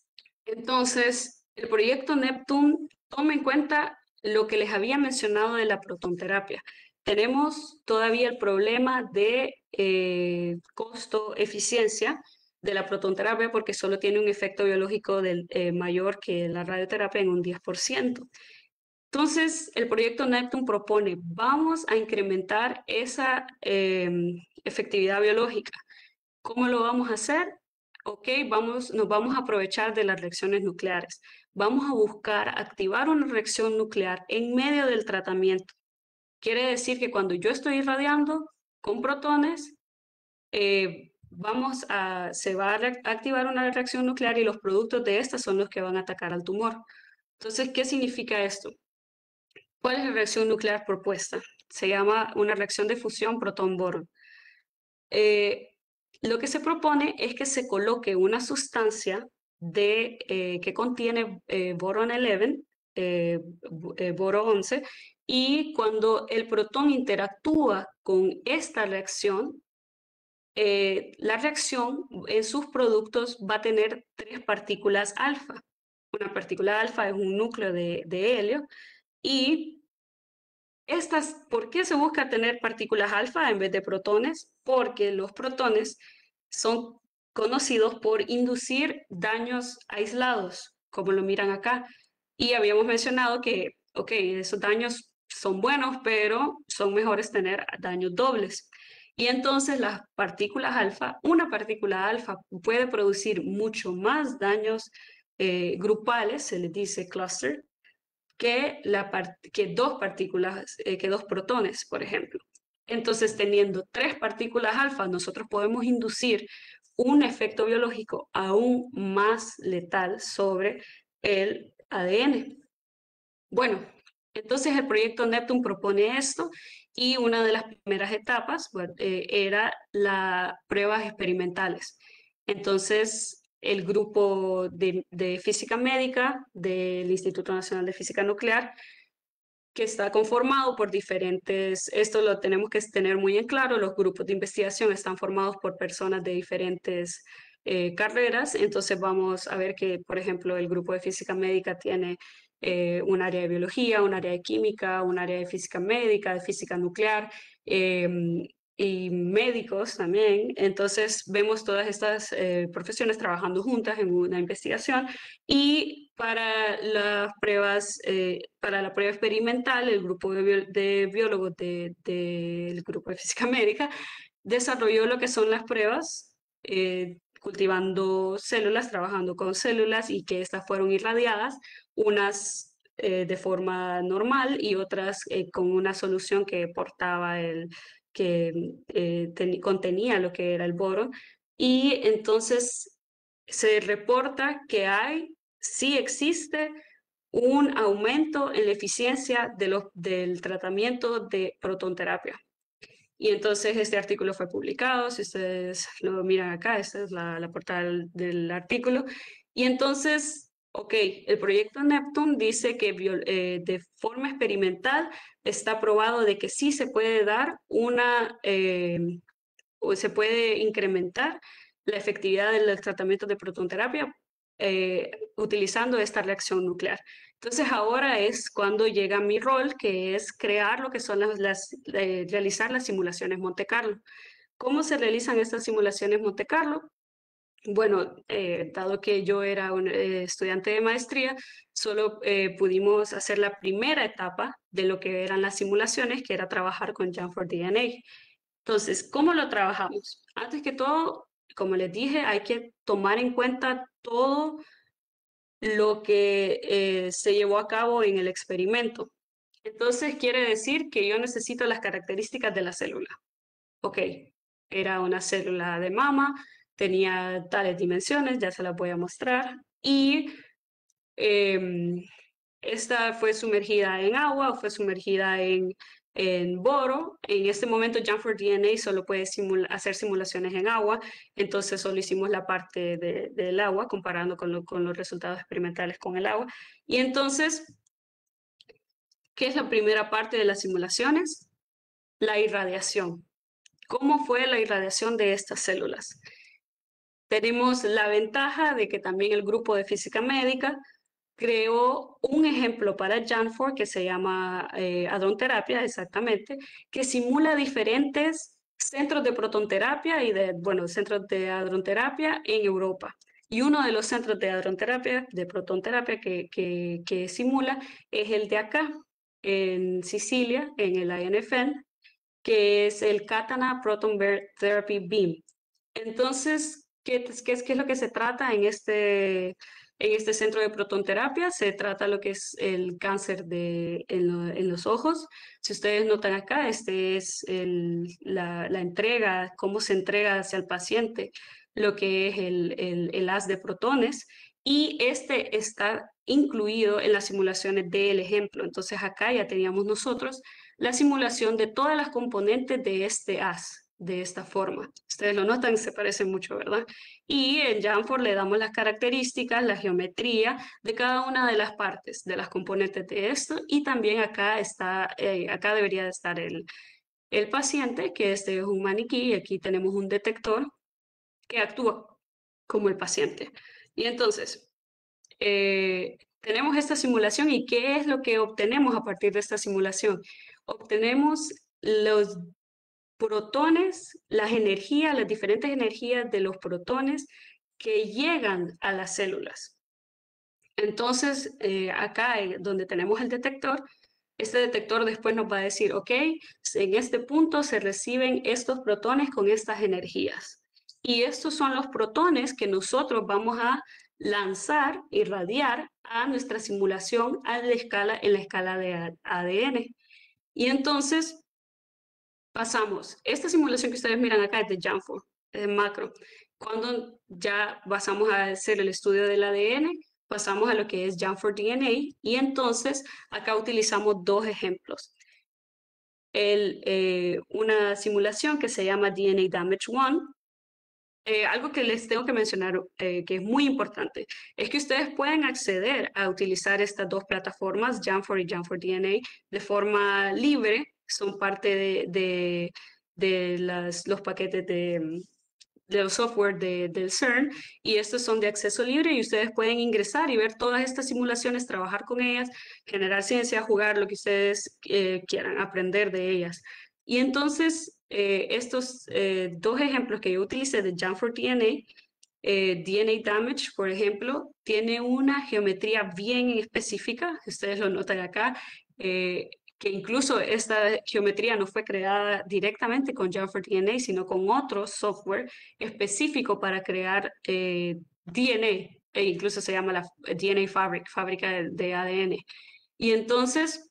entonces, el proyecto Neptune toma en cuenta lo que les había mencionado de la protonterapia. Tenemos todavía el problema de eh, costo-eficiencia de la protonterapia porque solo tiene un efecto biológico del, eh, mayor que la radioterapia en un diez por ciento. Entonces, el proyecto Neptune propone, vamos a incrementar esa eh, efectividad biológica. ¿Cómo lo vamos a hacer? Ok, vamos, nos vamos a aprovechar de las reacciones nucleares. vamos a buscar activar una reacción nuclear en medio del tratamiento. Quiere decir que cuando yo estoy irradiando con protones, eh, vamos a, se va a activar una reacción nuclear y los productos de esta son los que van a atacar al tumor. Entonces, ¿qué significa esto? ¿Cuál es la reacción nuclear propuesta? Se llama una reacción de fusión protón-boron. Eh, lo que se propone es que se coloque una sustancia de, eh, que contiene eh, boron once, eh, eh, boro once, y cuando el protón interactúa con esta reacción, eh, la reacción en sus productos va a tener tres partículas alfa. Una partícula alfa es un núcleo de, de helio y estas, ¿por qué se busca tener partículas alfa en vez de protones? Porque los protones son conocidos por inducir daños aislados, como lo miran acá. Y habíamos mencionado que, ok, esos daños son buenos, pero son mejores tener daños dobles. Y entonces las partículas alfa, una partícula alfa puede producir mucho más daños eh, grupales, se les dice cluster, que, la que dos partículas, eh, que dos protones, por ejemplo. Entonces, teniendo tres partículas alfa, nosotros podemos inducir un efecto biológico aún más letal sobre el A D N. Bueno, entonces el proyecto Neptune propone esto y una de las primeras etapas bueno, eh, era las pruebas experimentales. Entonces, el grupo de, de física médica del Instituto Nacional de Física Nuclear, que está conformado por diferentes, esto lo tenemos que tener muy en claro, los grupos de investigación están formados por personas de diferentes eh, carreras, entonces vamos a ver que, por ejemplo, el grupo de física médica tiene eh, un área de biología, un área de química, un área de física médica, de física nuclear, eh, y médicos también. Entonces vemos todas estas eh, profesiones trabajando juntas en una investigación y para las pruebas, eh, para la prueba experimental, el grupo de, bio de biólogos del de, de grupo de física médica desarrolló lo que son las pruebas, eh, cultivando células, trabajando con células y que estas fueron irradiadas, unas eh, de forma normal y otras eh, con una solución que portaba el, que eh, contenía lo que era el boro. Y entonces se reporta que hay, sí existe un aumento en la eficiencia de los, del tratamiento de protonterapia. Y entonces este artículo fue publicado, si ustedes lo miran acá, esta es la, la portada del, del artículo. Y entonces, ok, el proyecto Neptune dice que eh, de forma experimental está probado de que sí se puede dar una, eh, o se puede incrementar la efectividad del tratamiento de protonterapia eh, utilizando esta reacción nuclear. Entonces ahora es cuando llega mi rol, que es crear lo que son las, las eh, realizar las simulaciones Monte Carlo. ¿Cómo se realizan estas simulaciones Monte Carlo? Bueno, eh, dado que yo era un eh, estudiante de maestría, solo eh, pudimos hacer la primera etapa de lo que eran las simulaciones, que era trabajar con Janford D N A. Entonces, ¿cómo lo trabajamos? Antes que todo, como les dije, hay que tomar en cuenta todo lo que eh, se llevó a cabo en el experimento. Entonces, quiere decir que yo necesito las características de la célula. Ok, era una célula de mama, tenía tales dimensiones, ya se las voy a mostrar, y eh, esta fue sumergida en agua, fue sumergida en, en boro. En este momento, Janford D N A solo puede simula hacer simulaciones en agua, entonces solo hicimos la parte de, del agua, comparando con, lo, con los resultados experimentales con el agua. Y entonces, ¿qué es la primera parte de las simulaciones? La irradiación. ¿Cómo fue la irradiación de estas células? Tenemos la ventaja de que también el grupo de física médica creó un ejemplo para Janford que se llama eh, hadronterapia, exactamente, que simula diferentes centros de protonterapia y de, bueno, centros de hadronterapia en Europa. Y uno de los centros de hadronterapia, de protonterapia que, que, que simula es el de acá, en Sicilia, en el I N F N, que es el Katana Proton Therapy Beam. Entonces, ¿qué, qué, es, ¿qué es lo que se trata en este En este centro de protonterapia se trata lo que es el cáncer de, en, lo- en los ojos. Si ustedes notan acá, este es el- la, la entrega, cómo se entrega hacia el paciente lo que es el, el, el haz de protones, y este está incluido en las simulaciones del ejemplo. Entonces acá ya teníamos nosotros la simulación de todas las componentes de este haz, de esta forma. Ustedes lo notan, se parecen mucho, ¿verdad? Y en Jamfor le damos las características, la geometría de cada una de las partes, de las componentes de esto, y también acá está, eh, acá debería de estar el, el paciente, que este es un maniquí, y aquí tenemos un detector que actúa como el paciente. Y entonces, eh, tenemos esta simulación, y ¿qué es lo que obtenemos a partir de esta simulación? Obtenemos los protones, las energías, las diferentes energías de los protones que llegan a las células. Entonces, eh, acá eh, donde tenemos el detector, este detector después nos va a decir, ok, en este punto se reciben estos protones con estas energías. Y estos son los protones que nosotros vamos a lanzar, irradiar a nuestra simulación a la escala, en la escala de A D N. Y entonces pasamos, esta simulación que ustedes miran acá es de Janfor, es macro. Cuando ya pasamos a hacer el estudio del A D N, pasamos a lo que es Janfor D N A, y entonces acá utilizamos dos ejemplos. El, eh, una simulación que se llama D N A Damage uno. Eh, algo que les tengo que mencionar, eh, que es muy importante, es que ustedes pueden acceder a utilizar estas dos plataformas, Janfor y Janfor D N A, de forma libre. Son parte de, de, de las, los paquetes de, de los software de, del CERN, y estos son de acceso libre, y ustedes pueden ingresar y ver todas estas simulaciones, trabajar con ellas, generar ciencia, jugar lo que ustedes eh, quieran, aprender de ellas. Y entonces, eh, estos eh, dos ejemplos que yo utilicé de Janfor D N A, eh, D N A Damage, por ejemplo, tiene una geometría bien específica, ustedes lo notan acá, eh, que incluso esta geometría no fue creada directamente con Janfor D N A, sino con otro software específico para crear eh, D N A, e incluso se llama la D N A Fabric, fábrica de, de A D N. Y entonces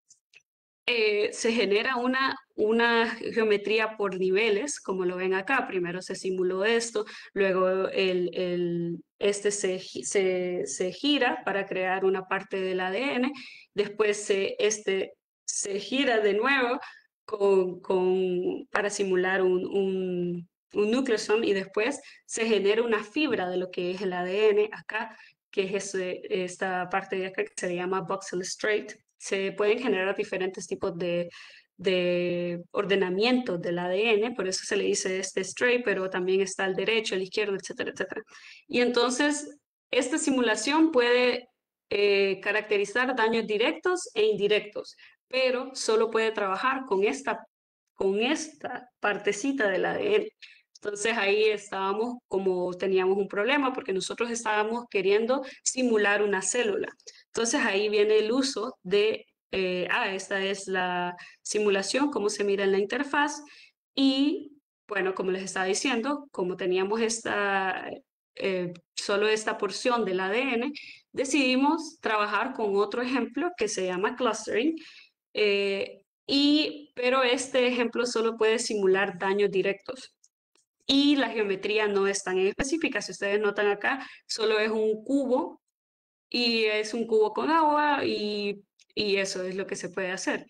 eh, se genera una, una geometría por niveles, como lo ven acá. Primero se simuló esto, luego el, el, este se, se, se gira para crear una parte del A D N, después se, este se gira de nuevo con, con, para simular un, un, un nucleosome, y después se genera una fibra de lo que es el A D N acá, que es ese, esta parte de acá que se llama voxel straight. Se pueden generar diferentes tipos de, de ordenamiento del A D N, por eso se le dice este straight, pero también está el derecho, el izquierdo, etcétera, etcétera. Y entonces, esta simulación puede eh, caracterizar daños directos e indirectos, pero solo puede trabajar con esta, con esta partecita del A D N. Entonces ahí estábamos, como teníamos un problema, porque nosotros estábamos queriendo simular una célula. Entonces ahí viene el uso de, eh, ah, esta es la simulación, cómo se mira en la interfaz. Y bueno, como les estaba diciendo, como teníamos esta, eh, solo esta porción del A D N, decidimos trabajar con otro ejemplo que se llama clustering. eh, y, pero este ejemplo solo puede simular daños directos. Y la geometría no es tan específica. Si ustedes notan acá, solo es un cubo, y es un cubo con agua, y, y eso es lo que se puede hacer.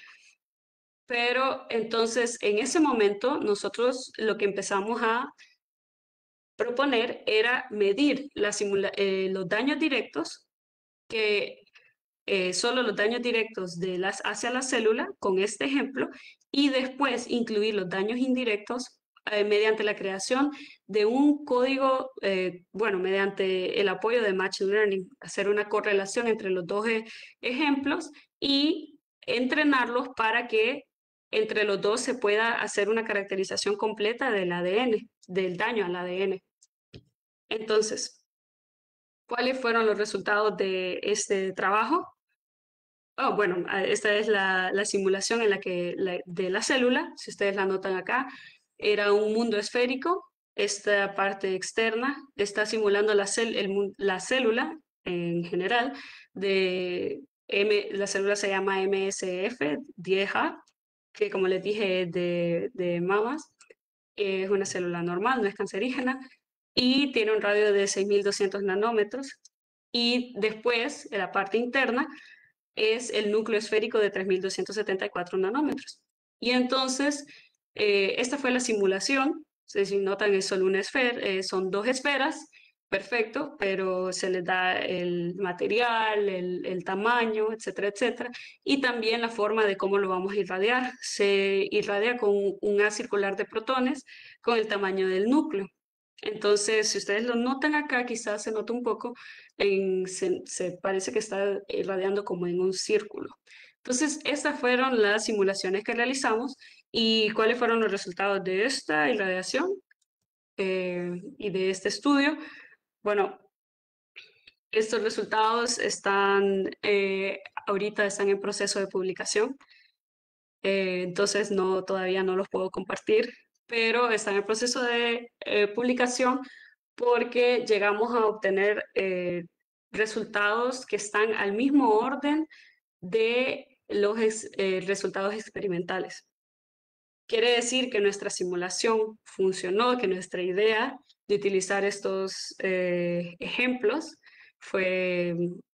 Pero entonces, en ese momento, nosotros lo que empezamos a proponer era medir la eh, los daños directos, que eh, solo los daños directos de las, hacia la célula, con este ejemplo, y después incluir los daños indirectos eh, mediante la creación de un código, eh, bueno, mediante el apoyo de Machine Learning, hacer una correlación entre los dos e ejemplos y entrenarlos para que entre los dos se pueda hacer una caracterización completa del A D N, del daño al A D N. Entonces, ¿cuáles fueron los resultados de este trabajo? Oh, bueno, ah, esta es la, la simulación en la que, la- de la célula, si ustedes la notan acá, era un mundo esférico. Esta parte externa está simulando la, cel- el mun- la célula, en general, de M, la célula se llama M S F diez A, que como les dije es de, de mamas, es una célula normal, no es cancerígena, y tiene un radio de seis mil doscientos nanómetros. Y después, en la parte interna, es el núcleo esférico de tres mil doscientos setenta y cuatro nanómetros. Y entonces, eh, esta fue la simulación. Si notan, es solo una esfera, eh, son dos esferas, perfecto, pero se les da el material, el, el tamaño, etcétera, etcétera, y también la forma de cómo lo vamos a irradiar. Se irradia con un haz circular de protones con el tamaño del núcleo. Entonces, si ustedes lo notan acá, quizás se nota un poco, en- se, se parece que está irradiando como en un círculo. Entonces, estas fueron las simulaciones que realizamos y cuáles fueron los resultados de esta irradiación eh, y de este estudio. Bueno, estos resultados están, eh, ahorita están en proceso de publicación, eh, entonces no, todavía no los puedo compartir, pero están en proceso de eh, publicación porque llegamos a obtener eh, resultados que están al mismo orden de los ex- eh, resultados experimentales. Quiere decir que nuestra simulación funcionó, que nuestra idea de utilizar estos eh, ejemplos fue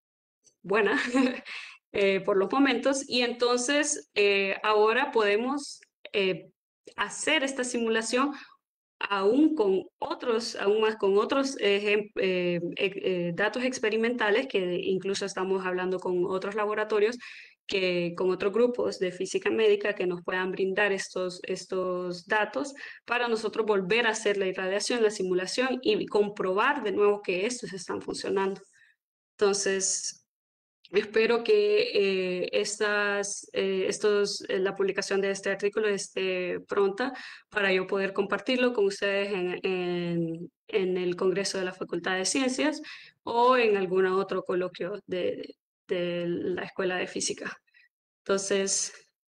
buena eh, por los momentos y entonces eh, ahora podemos eh, hacer esta simulación aún con otros, aún más con otros ejem- eh, e- eh, datos experimentales que incluso estamos hablando con otros laboratorios, que con otros grupos de física médica que nos puedan brindar estos, estos datos para nosotros volver a hacer la irradiación, la simulación y comprobar de nuevo que estos están funcionando. Entonces, espero que eh, estas, eh, estos, eh, la publicación de este artículo esté pronta para yo poder compartirlo con ustedes en, en, en el Congreso de la Facultad de Ciencias o en algún otro coloquio de, de la Escuela de Física. Entonces,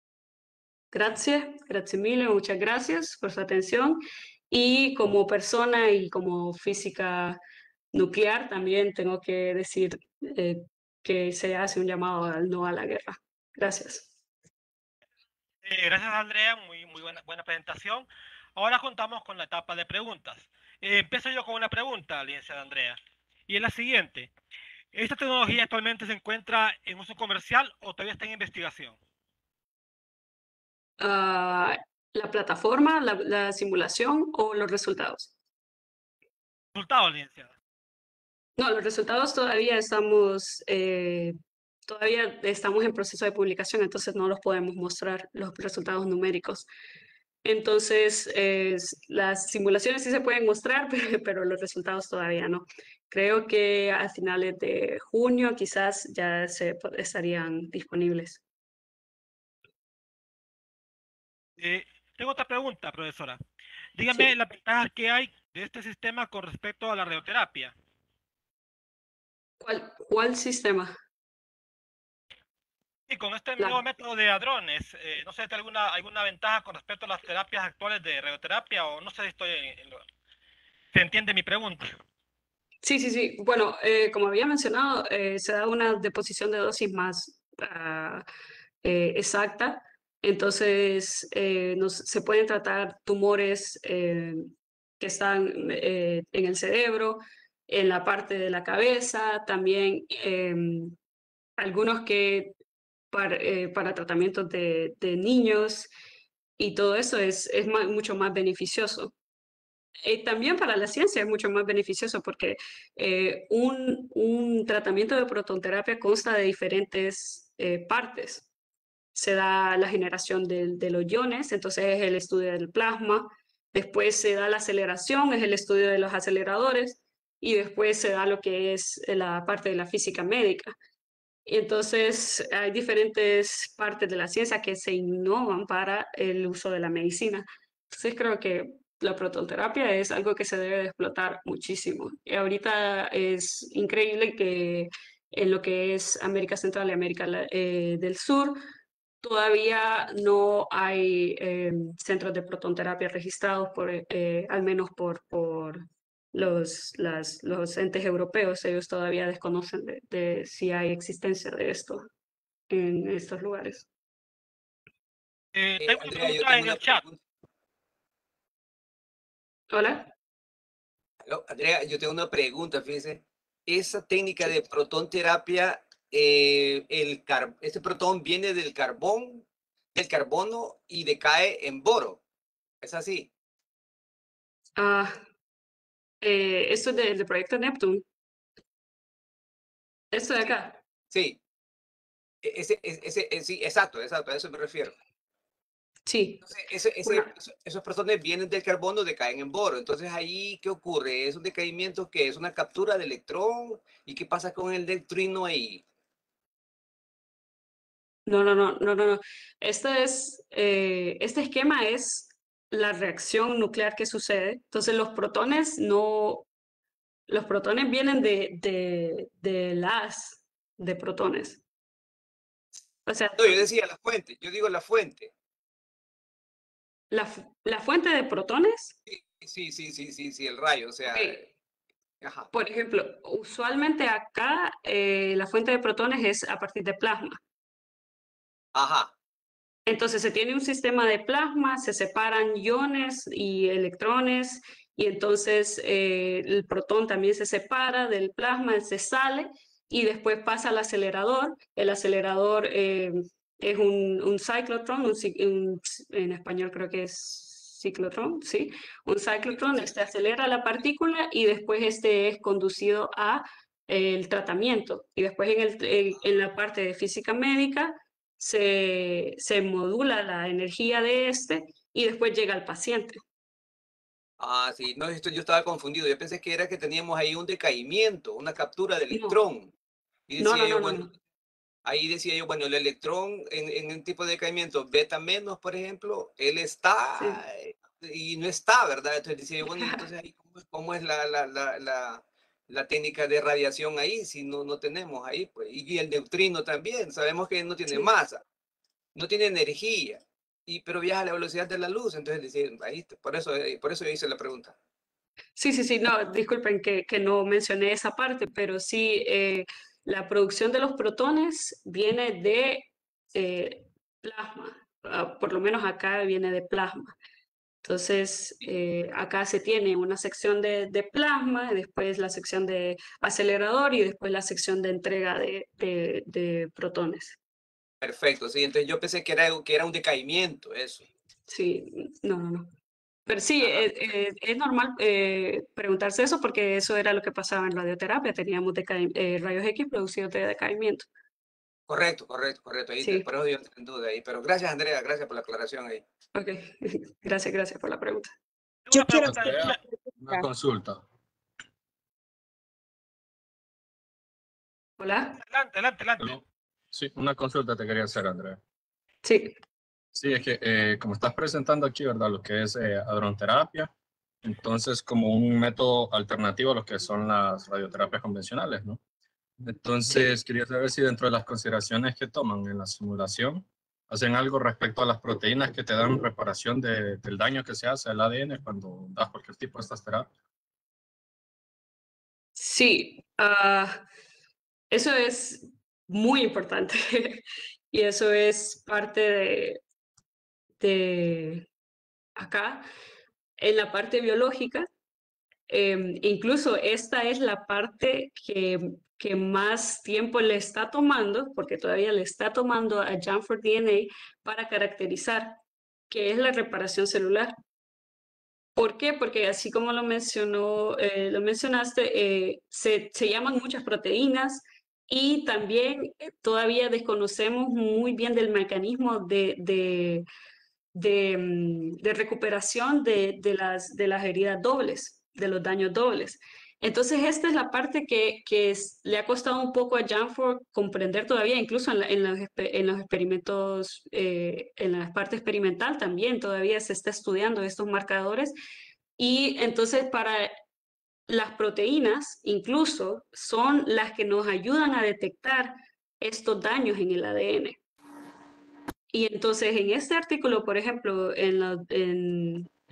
gracias, gracias mille, muchas gracias por su atención. Y como persona y como física nuclear, también tengo que decir eh, que se hace un llamado al no a la guerra. Gracias. Eh, gracias, Andrea, muy, muy buena, buena presentación. Ahora contamos con la etapa de preguntas. Eh, empiezo yo con una pregunta, licenciada Andrea, y es la siguiente. ¿Esta tecnología actualmente se encuentra en uso comercial o todavía está en investigación? Ah, la plataforma, la, la simulación o los resultados. Resultados, licenciada. No, los resultados todavía estamos, eh, todavía estamos en proceso de publicación, entonces no los podemos mostrar los resultados numéricos. Entonces, eh, las simulaciones sí se pueden mostrar, pero, pero los resultados todavía no. Creo que a finales de junio quizás ya se po- estarían disponibles. Eh, tengo otra pregunta, profesora. Dígame Sí. las ventajas que hay de este sistema con respecto a la radioterapia. ¿Cuál, cuál sistema? Y con este nuevo La, método de hadrones, eh, no sé si hay alguna, alguna ventaja con respecto a las terapias actuales de radioterapia o no sé si estoy en, en lo- ¿Se entiende mi pregunta? sí, sí, sí. Bueno, eh, como había mencionado, eh, se da una deposición de dosis más ah, eh, exacta. Entonces, eh, nos- se pueden tratar tumores eh, que están eh, en el cerebro, en la parte de la cabeza, también em, algunos que para, eh, para tratamientos de, de niños y todo eso es, es ma- mucho más beneficioso. Eh, también para la ciencia es mucho más beneficioso porque eh, un, un tratamiento de protonterapia consta de diferentes eh, partes. Se da la generación del- de, los iones, entonces es el estudio del plasma, después se da la aceleración, es el estudio de los aceleradores, y después se da lo que es la parte de la física médica. Y entonces hay diferentes partes de la ciencia que se innovan para el uso de la medicina. Entonces creo que la prototerapia es algo que se debe de explotar muchísimo. Y ahorita es increíble que en lo que es América Central y América la- eh, del Sur todavía no hay eh, centros de protonterapia registrados, por, eh, al menos por, por los, las, los entes europeos, ellos todavía desconocen de, de si hay existencia de esto en estos lugares. Eh, Eh, tengo una Andrea, yo pregunta tengo en el una chat. pregunta. Hola. Aló, Andrea, yo tengo una pregunta, fíjese. Esa técnica Sí. de protonterapia, eh, el car ese protón viene del carbón, del carbono y decae en boro. ¿Es así? Ah, eh, esto es del del proyecto Neptune. Esto de Sí, acá. sí. E- Ese, ese, ese- e, sí, exacto, exacto, a eso me refiero. Sí. Entonces, ese, Bueno, ese, esos esos protones vienen del carbono, decaen en boro. Entonces, ahí, ¿qué ocurre? ¿Es un decaimiento que es una captura de electrón? ¿Y qué pasa con el neutrino ahí? no, no, no, no, no, no. Este es, eh, este esquema es la reacción nuclear que sucede. Entonces, los protones no, los protones vienen de, de, de las de protones. O sea, No, yo decía la fuente, yo digo la fuente. la, fu- la fuente de protones, Sí, sí, sí, sí, sí, el rayo, o ok, sea, ajá, por ejemplo, usualmente acá eh, la fuente de protones es a partir de plasma. ajá, Entonces se tiene un sistema de plasma, se separan iones y electrones y entonces eh, el protón también se separa del plasma, se sale y después pasa al acelerador. El acelerador eh, es un, un ciclotron, un ci- un- en español creo que es ciclotron, ¿sí? Un sí, ciclotron, sí, este acelera la partícula y después este es conducido a el tratamiento. Y después en, el, en en la parte de física médica se, se modula la energía de este y después llega al paciente. ah, sí, no, esto yo estaba confundido, yo pensé que era que teníamos ahí un decaimiento, una captura de No, electrón, y no, decía no, no, yo, no, bueno, no. ahí decía yo, bueno, el electrón en, en un tipo de decaimiento beta menos, por ejemplo, él está Sí. eh, y no está, ¿verdad? Entonces decía yo, bueno, y entonces ahí, ¿cómo, es- cómo es la, la, la, la, la técnica de radiación ahí si no, no tenemos ahí? Pues, y, y el neutrino también, sabemos que no tiene Sí. masa, no tiene energía, y, pero viaja a la velocidad de la luz. Entonces, decía, ahí, por, eso, eh, por eso yo hice la pregunta. Sí, sí, sí, no, disculpen que, que no mencioné esa parte, pero sí, eh, la producción de los protones viene de eh, plasma, ah, por lo menos acá viene de plasma. Entonces, eh, acá se tiene una sección de, de plasma, y después la sección de acelerador y después la sección de entrega de, de, de protones. Perfecto, sí. Entonces yo pensé que era, que era un decaimiento, eso. Sí, no, no, no. Pero sí, Ajá. eh, eh, es normal eh, preguntarse eso porque eso era lo que pasaba en radioterapia. Teníamos decaim- eh, rayos X producidos de decaimiento. Correcto, correcto, correcto. Ahí te, Sí, por eso yo entré en duda ahí. Pero gracias, Andrea, gracias por la aclaración ahí. ok. Gracias, gracias por la pregunta. Tengo una Yo quiero pregunta en hacer el una chat. Andrea, una pregunta. consulta. Hola. Adelante, adelante, adelante. Hello. Sí, una consulta te quería hacer, Andrea. Sí, Sí, es que eh, como estás presentando aquí, ¿verdad? Lo que es eh, hadroterapia, entonces como un método alternativo a lo que son las radioterapias convencionales, ¿no? sí. Entonces quería saber si dentro de las consideraciones que toman en la simulación hacen algo respecto a las proteínas que te dan reparación de- del daño que se hace al A D N cuando das cualquier tipo de estas terapias. Sí, ah, eso es muy importante. Y eso es parte de, de acá, en la parte biológica. Em, incluso esta es la parte que, que más tiempo le está tomando, porque todavía le está tomando a Janford D N A para caracterizar qué es la reparación celular. ¿Por qué? Porque así como lo mencionó, eh, lo mencionaste, eh, se, se llaman muchas proteínas y también eh, todavía desconocemos muy bien del mecanismo de, de, de, mm, de recuperación de, de las, de las heridas dobles, de los daños dobles. Entonces, esta es la parte que, que es- le ha costado un poco a Janford comprender todavía, incluso en, la- en los, expe- en los experimentos, eh, en la parte experimental también todavía se está estudiando estos marcadores. Y entonces, para las proteínas, incluso, son las que nos ayudan a detectar estos daños en el A D N. Y entonces en este artículo, por ejemplo, en, la- en,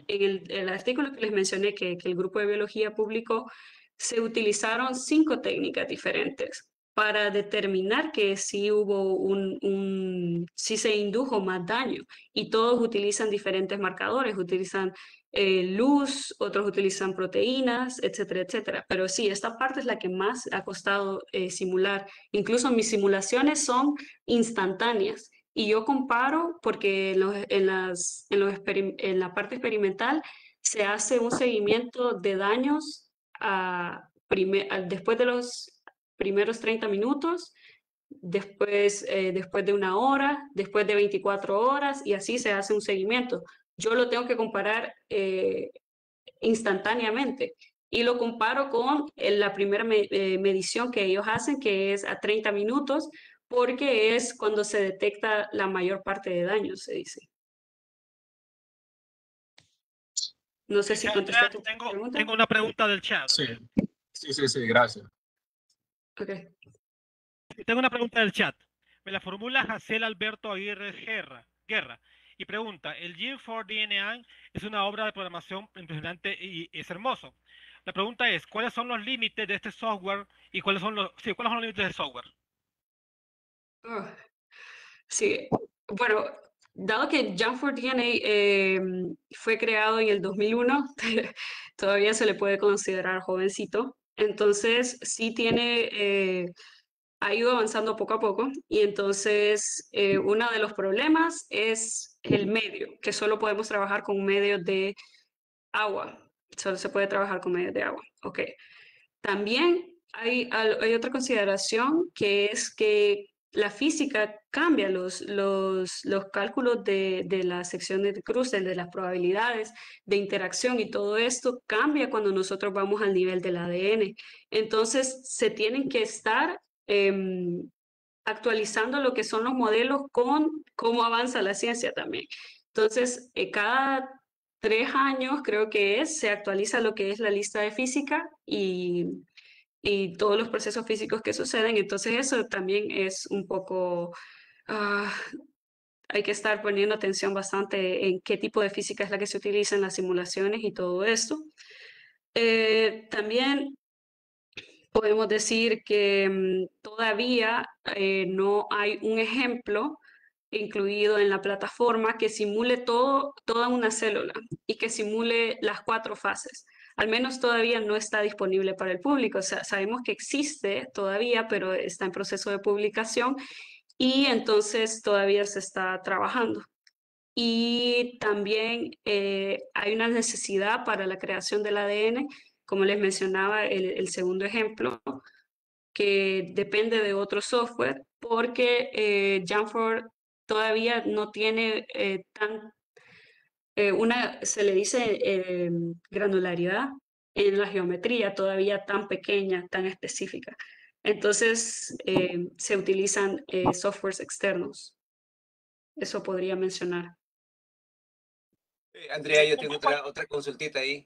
en el, el artículo que les mencioné que, que el grupo de biología publicó, se utilizaron cinco técnicas diferentes para determinar que sí hubo un, un sí se indujo más daño, y todos utilizan diferentes marcadores, utilizan eh, luz, otros utilizan proteínas, etcétera, etcétera. Pero sí, esta parte es la que más ha costado eh, simular. Incluso mis simulaciones son instantáneas. Y yo comparo porque en, los, en, las, en, los en la parte experimental se hace un seguimiento de daños a primer, a, después de los primeros treinta minutos, después, eh, después de una hora, después de veinticuatro horas, y así se hace un seguimiento. Yo lo tengo que comparar eh, instantáneamente. Y lo comparo con la primera me, eh, medición que ellos hacen, que es a treinta minutos, porque es cuando se detecta la mayor parte de daños, se dice. No sé si contesté tu tengo, pregunta. tengo una pregunta del chat. Sí, sí, sí, sí, gracias. Okay. Tengo una pregunta del chat. Me la formula Jacel Alberto Aguirre Guerra, Guerra y pregunta, el Gene four D N A es una obra de programación impresionante y es hermoso. La pregunta es, ¿cuáles son los límites de este software y cuáles son los, sí, ¿cuáles son los límites del software? Oh, sí, bueno, dado que Jump four D N A eh, fue creado en el dos mil uno, todavía se le puede considerar jovencito, entonces sí tiene, eh, ha ido avanzando poco a poco, y entonces eh, uno de los problemas es el medio, que solo podemos trabajar con medios de agua, solo se puede trabajar con medios de agua, ok. También hay, hay otra consideración, que es que la física cambia los, los, los cálculos de, de las secciones de cruce, de las probabilidades de interacción, y todo esto cambia cuando nosotros vamos al nivel del A D N. Entonces, se tienen que estar eh, actualizando lo que son los modelos con cómo avanza la ciencia también. Entonces, eh, cada tres años creo que es, se actualiza lo que es la lista de física y y todos los procesos físicos que suceden. Entonces eso también es un poco, uh, hay que estar poniendo atención bastante en qué tipo de física es la que se utiliza en las simulaciones y todo esto. Eh, también podemos decir que um, todavía eh, no hay un ejemplo incluido en la plataforma que simule todo, toda una célula y que simule las cuatro fases. Al menos todavía no está disponible para el público. O sea, sabemos que existe todavía, pero está en proceso de publicación, y entonces todavía se está trabajando. Y también eh, hay una necesidad para la creación del A D N, como les mencionaba, el, el segundo ejemplo, que depende de otro software, porque eh, Janford todavía no tiene eh, tan, eh, una, se le dice eh, granularidad en la geometría todavía tan pequeña, tan específica. Entonces eh, se utilizan eh, softwares externos. Eso podría mencionar. Eh, Andrea, yo tengo otra, otra consultita ahí.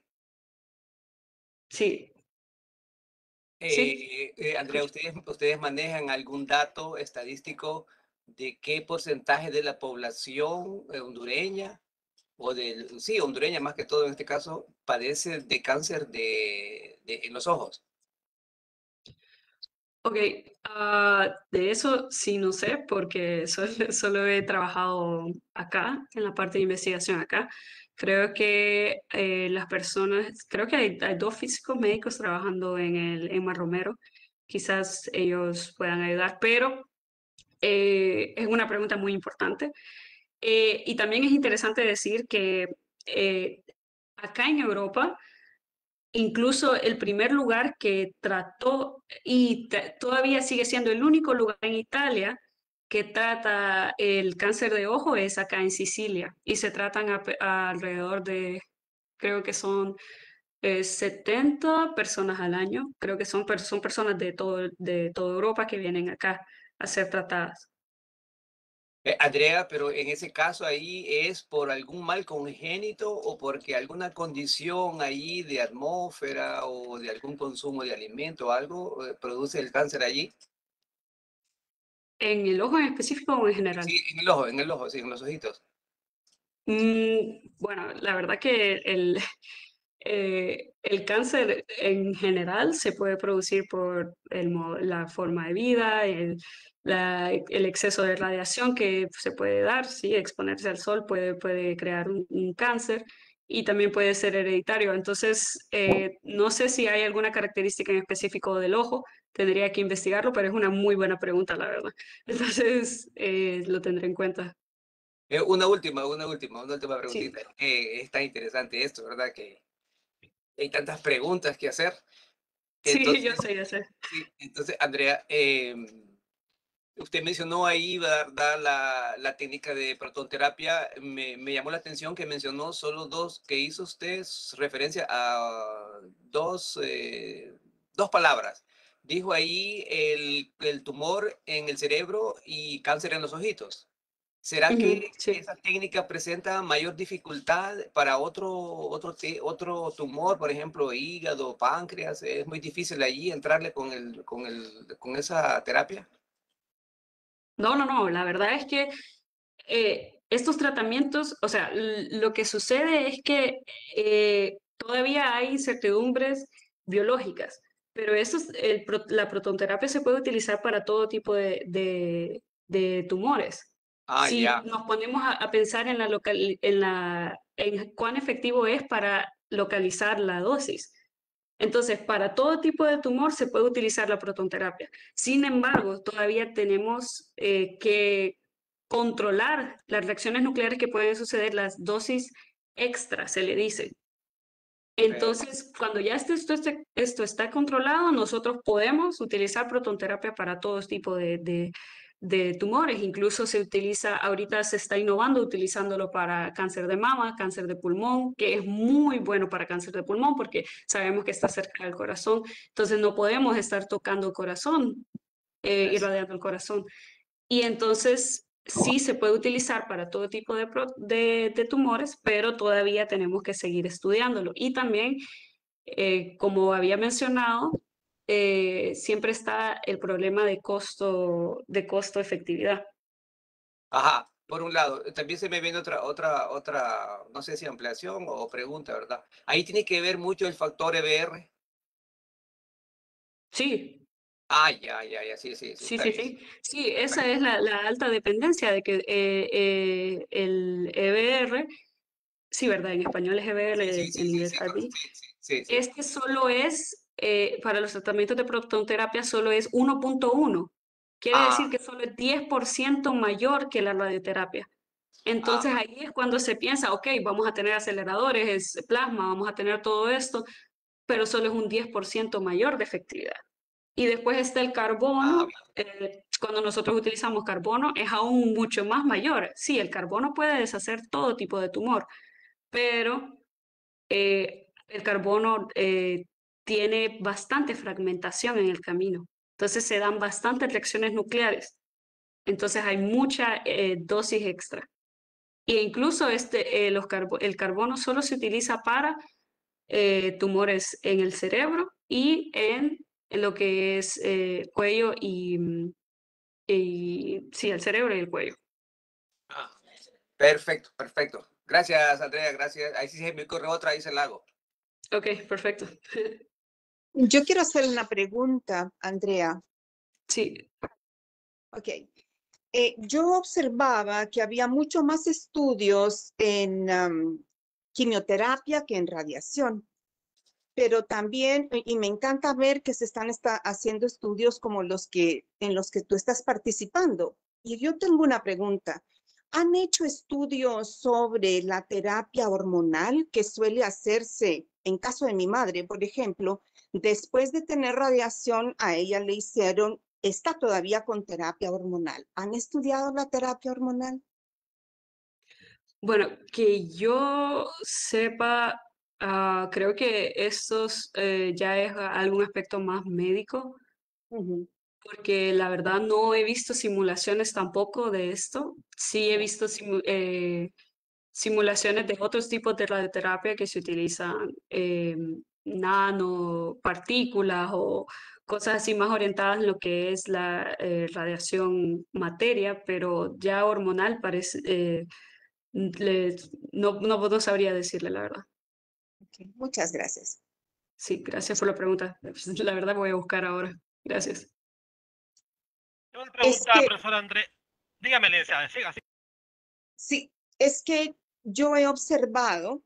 Sí. Eh, Sí. eh, Andrea, ¿ustedes, ¿ustedes manejan algún dato estadístico de qué porcentaje de la población eh, hondureña, o del, sí, hondureña más que todo en este caso, padece de cáncer de, de, en los ojos? Ok, uh, de eso sí no sé, porque solo, solo he trabajado acá, en la parte de investigación acá. Creo que eh, las personas, creo que hay, hay dos físicos médicos trabajando en el en Mar Romero. Quizás ellos puedan ayudar, pero eh, es una pregunta muy importante. Eh, y también es interesante decir que eh, acá en Europa, incluso el primer lugar que trató, y todavía sigue siendo el único lugar en Italia que trata el cáncer de ojo, es acá en Sicilia. Y se tratan a, a alrededor de, creo que son eh, setenta personas al año. Creo que son, son personas de, todo, de toda Europa que vienen acá a ser tratadas. Eh, Andrea, pero en ese caso ahí es por algún mal congénito o porque alguna condición ahí de atmósfera o de algún consumo de alimento o algo eh, produce el cáncer allí. ¿En el ojo en específico o en general? Sí, en el ojo, en el ojo, sí, en los ojitos. Mm, bueno, la verdad que el, eh, el cáncer en general se puede producir por el mo- la forma de vida, el, la- el exceso de radiación que se puede dar, sí, exponerse al sol puede, puede crear un, un cáncer y también puede ser hereditario. Entonces, eh, no sé si hay alguna característica en específico del ojo, tendría que investigarlo, pero es una muy buena pregunta, la verdad. Entonces, eh, lo tendré en cuenta. Eh, una última, una última, una última Sí, preguntita. Eh, está interesante esto, ¿verdad? Que hay tantas preguntas que hacer. sí, yo Entonces, sé, yo sé. sí, entonces, Andrea, em, usted mencionó ahí, ¿verdad? La, la técnica de protonterapia. Me, me llamó la atención que mencionó solo dos, que hizo usted referencia a dos, eh, dos palabras. Dijo ahí el, el tumor en el cerebro y cáncer en los ojitos. ¿Será Ujú, que sí. esa técnica presenta mayor dificultad para otro, otro, te- otro tumor, por ejemplo, hígado, páncreas? ¿Es muy difícil allí entrarle con, el, con, el, con esa terapia? No, no, no, la verdad es que eh, estos tratamientos, o sea, l- lo que sucede es que eh, todavía hay incertidumbres biológicas, pero eso es- el pro- la protonterapia se puede utilizar para todo tipo de, de- de tumores. Ah, Si ya. nos ponemos a, a pensar en la local, en la, en cuán efectivo es para localizar la dosis. Entonces, para todo tipo de tumor se puede utilizar la protonterapia. Sin embargo, todavía tenemos eh, que controlar las reacciones nucleares que pueden suceder, las dosis extra, se le dice. Eh, Entonces, cuando ya esto, esto, este- esto está controlado, nosotros podemos utilizar protonterapia para todo tipo de, de- de tumores. Incluso se utiliza, ahorita se está innovando utilizándolo para cáncer de mama, cáncer de pulmón, que es muy bueno para cáncer de pulmón porque sabemos que está cerca del corazón. Entonces, no podemos estar tocando el corazón, eh, es- irradiando el corazón. Y entonces sí se puede utilizar para todo tipo de, pro- de, de tumores, pero todavía tenemos que seguir estudiándolo. Y también, eh, como había mencionado, eh, siempre está el problema de costo, de costo-efectividad. Ajá, por un lado. También se me viene otra, otra, otra, no sé si ampliación o pregunta, ¿verdad? Ahí tiene que ver mucho el factor E B R. Sí, Ah, ya, ya, ya, sí, sí, sí, sí, está sí, bien. sí. Sí, esa Perfecto. es la, la alta dependencia de que eh, eh, el E B R, sí, ¿verdad? En español es Sí, E B R, sí, sí, en sí, inglés sí, con- R D. sí, sí, sí, sí. Este solo es, eh, para los tratamientos de protonterapia, solo es uno punto uno. Quiere decir Ah, que solo es diez por ciento mayor que la radioterapia. ah, Entonces ahí es cuando se piensa, ok, vamos a tener aceleradores, es plasma, vamos a tener todo esto, pero solo es un diez por ciento mayor de efectividad. Y después está el ah, carbono. bien. eh, cuando nosotros utilizamos carbono es aún mucho más mayor. Sí, el carbono puede deshacer todo tipo de tumor, pero eh, el carbono eh, tiene bastante fragmentación en el camino. Entonces se dan bastantes reacciones nucleares. Entonces hay mucha eh, dosis extra. E incluso este, eh, los carbo- el carbono solo se utiliza para eh, tumores en el cerebro y en, en lo que es eh, cuello y, mm, y, sí, el cerebro y el cuello. Ah, perfecto, perfecto. Gracias, Andrea, gracias. Ahí sí se me ocurre otra, ahí se la hago. Ok, perfecto. Yo quiero hacer una pregunta, Andrea. Sí, Ok. Eh, yo observaba que había mucho más estudios en am, quimioterapia que en radiación, pero también, y y me encanta ver que se están está, haciendo estudios como los que en los que tú estás participando. Y yo tengo una pregunta. ¿Han hecho estudios sobre la terapia hormonal que suele hacerse en caso de mi madre, por ejemplo? Después de tener radiación, a ella le hicieron, está todavía con terapia hormonal. ¿Han estudiado la terapia hormonal? bueno, que yo sepa, ah, creo que estos eh, ya es a- algún aspecto más médico, Ujú. porque la verdad no he visto simulaciones tampoco de esto. Sí he visto simu- eh, simulaciones de otros tipos de radioterapia que se utilizan eh, nanopartículas o cosas así más orientadas en lo que es la eh, radiación materia, pero ya hormonal parece, eh, le, no, no, no sabría decirle la verdad. Ok, muchas gracias. Sí, gracias por la pregunta. La verdad voy a buscar ahora. Gracias. Tengo una Es pregunta, que, profesor André. Dígame, licenciada, siga, siga. sí, es que yo he observado,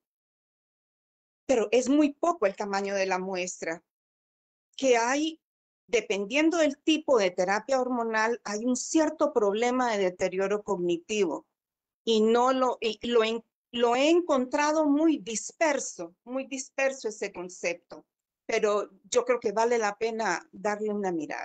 pero es muy poco el tamaño de la muestra, que hay, dependiendo del tipo de terapia hormonal, hay un cierto problema de deterioro cognitivo y no lo, y lo, en- lo he encontrado muy disperso, muy disperso ese concepto, pero yo creo que vale la pena darle una mirada.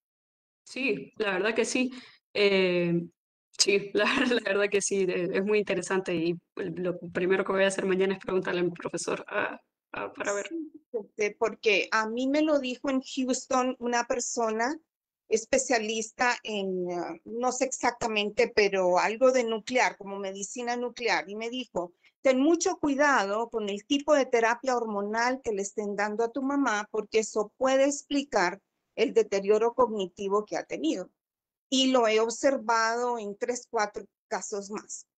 Sí, la verdad que sí. Eh, sí, la, la verdad que sí, eh, es muy interesante y lo primero que voy a hacer mañana es preguntarle a mi profesor ah, ah, para ver. Sí, este, porque a mí me lo dijo en Houston una persona especialista en, ah, no sé exactamente, pero algo de nuclear, como medicina nuclear, y me dijo, ten mucho cuidado con el tipo de terapia hormonal que le estén dando a tu mamá, porque eso puede explicar el deterioro cognitivo que ha tenido. Y lo he observado en tres, cuatro casos más.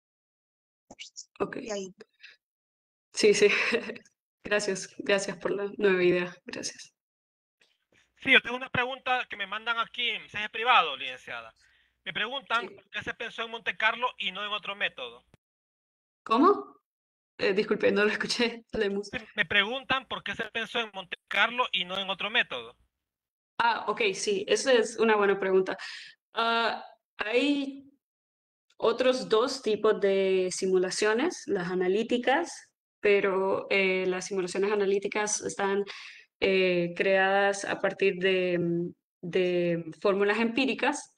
Ok, Y ahí, sí, sí. Gracias, gracias por la nueva idea. Gracias. Sí, yo tengo una pregunta que me mandan aquí en mensaje privado, licenciada. Me preguntan Sí. por qué se pensó en Monte Carlo y no en otro método. ¿Cómo? Eh, disculpe, no lo escuché. Lemus. Sí, me preguntan por qué se pensó en Monte Carlo y no en otro método. Ah, ok, sí, esa es una buena pregunta. Ah, hay otros dos tipos de simulaciones, las analíticas, pero eh, las simulaciones analíticas están eh, creadas a partir de, mm, de fórmulas empíricas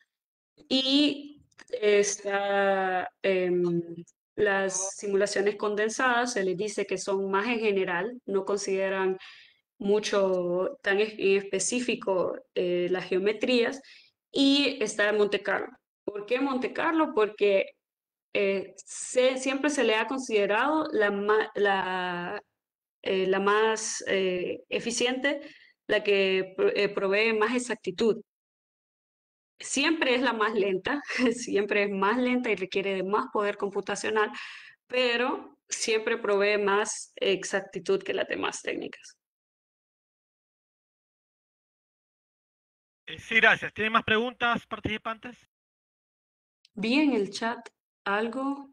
y está, em, las simulaciones condensadas, se les dice que son más en general, no consideran mucho tan es- en específico eh, las geometrías, y está Monte Carlo. ¿Por qué Monte Carlo? Porque eh, se- siempre se le ha considerado la, ma- la, eh, la más eh, eficiente, la que pro- eh, provee más exactitud. Siempre es la más lenta, siempre es más lenta y requiere de más poder computacional, pero siempre provee más exactitud que las demás técnicas. Eh, sí, gracias. ¿Tienen más preguntas, participantes? Vi en el chat algo.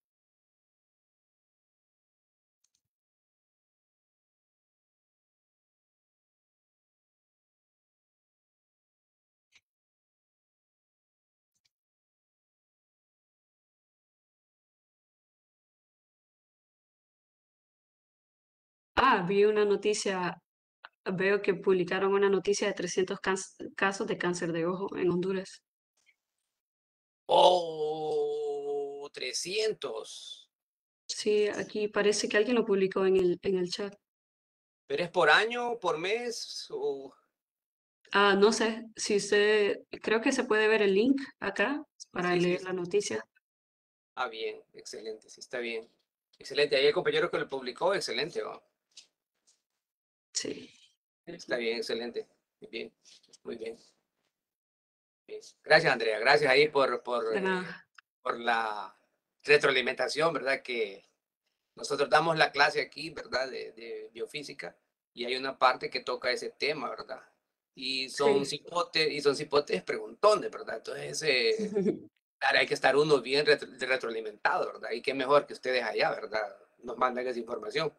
Ah, vi una noticia, veo que publicaron una noticia de trescientos cas- casos de cáncer de ojo en Honduras. Oh, trescientos. Sí, aquí parece que alguien lo publicó en el, en el chat. ¿Pero es por año, por mes? O... Ah, no sé, si usted, creo que se puede ver el link acá para Sí, sí, leer sí. la noticia. Ah, bien, excelente, sí, está bien. Excelente, ahí el compañero que lo publicó, excelente, ¿va? Sí, Está bien, excelente. Muy bien, muy bien. Bien. Gracias, Andrea, gracias ahí por, por, de eh, nada. por la retroalimentación, ¿verdad? Que nosotros damos la clase aquí, ¿verdad? De, de biofísica, y hay una parte que toca ese tema, ¿verdad? Y son Sí. cipotes, y son cipotes preguntones, ¿verdad? Entonces, eh, claro, hay que estar uno bien retro, retroalimentado, ¿verdad? Y qué mejor que ustedes allá, ¿verdad? Nos mandan esa información.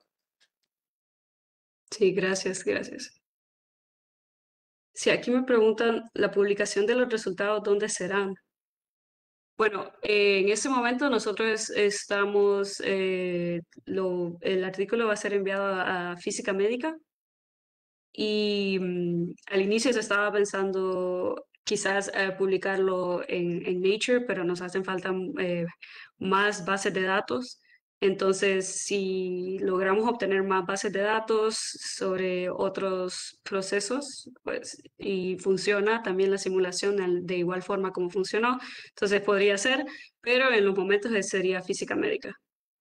Sí, gracias, gracias. Sí, aquí me preguntan la publicación de los resultados, ¿dónde serán? Bueno, eh, en este momento nosotros estamos, eh, lo, el artículo va a ser enviado a, a Física Médica y mm, al inicio se estaba pensando quizás eh, publicarlo en, en Nature, pero nos hacen falta mm, eh, más bases de datos. Entonces, si logramos obtener más bases de datos sobre otros procesos, pues, y funciona también la simulación al- de igual forma como funcionó, entonces podría ser, pero en los momentos eh, sería física médica.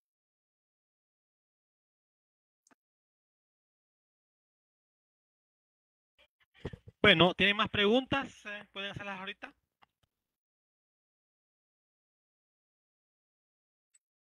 Bueno, ¿tienen más preguntas? Eh, ¿Pueden hacerlas ahorita?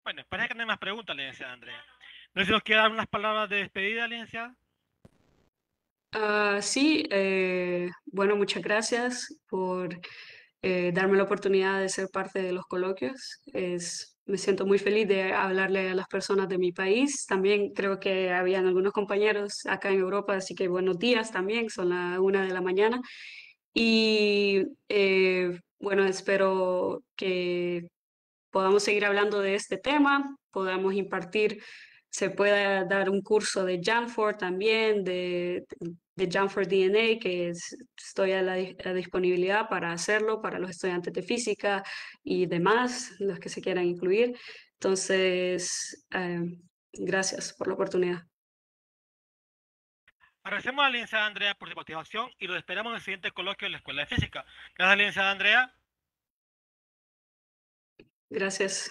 Bueno, parece que no hay más preguntas, licenciada Andrea. No sé si nos quiere dar unas palabras de despedida, licenciada. Ah, sí, eh, bueno, muchas gracias por eh, darme la oportunidad de ser parte de los coloquios. Es, me siento muy feliz de hablarle a las personas de mi país. También creo que habían algunos compañeros acá en Europa, así que buenos días también, son la una de la mañana. Y eh, bueno, espero que podamos seguir hablando de este tema, podamos impartir, se pueda dar un curso de Janford también, de, de Janford D N A, que es- estoy a la, di- a disponibilidad para hacerlo para los estudiantes de física y demás, los que se quieran incluir. Entonces, eh, gracias por la oportunidad. Agradecemos a la licenciada Andrea por su participación y lo esperamos en el siguiente coloquio de la Escuela de Física. Gracias, licenciada Andrea. Gracias.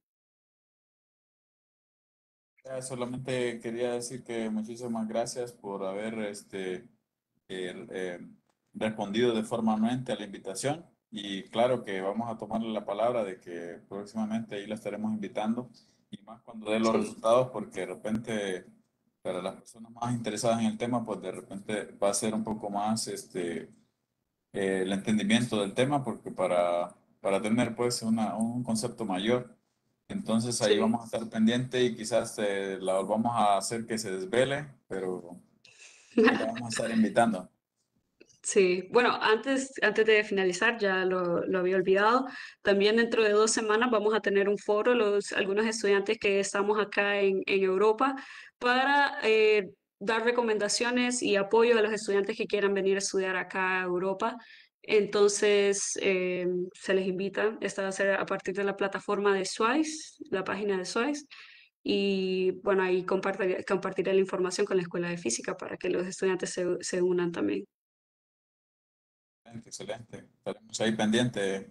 Ya, solamente quería decir que muchísimas gracias por haber este, eh, eh, respondido de forma anuente a la invitación y claro que vamos a tomarle la palabra de que próximamente ahí la estaremos invitando y más cuando dé los Sí, resultados porque de repente para las personas más interesadas en el tema pues de repente va a ser un poco más este, eh, el entendimiento del tema porque para, para tener pues una, un concepto mayor. Entonces ahí sí. vamos a estar pendiente y quizás eh, la volvamos a hacer que se desvele, pero ahí la vamos a estar invitando. Sí, bueno, antes, antes de finalizar, ya lo, lo había olvidado, también dentro de dos semanas vamos a tener un foro, los, algunos estudiantes que estamos acá en, en Europa, para eh, dar recomendaciones y apoyo a los estudiantes que quieran venir a estudiar acá a Europa. Entonces, eh, se les invita, esta va a ser a partir de la plataforma de Swice, la página de Swice, y bueno, ahí compartiré, compartiré la información con la Escuela de Física para que los estudiantes se, se unan también. Excelente, excelente. Estaremos ahí pendiente.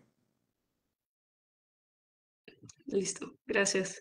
Listo, gracias.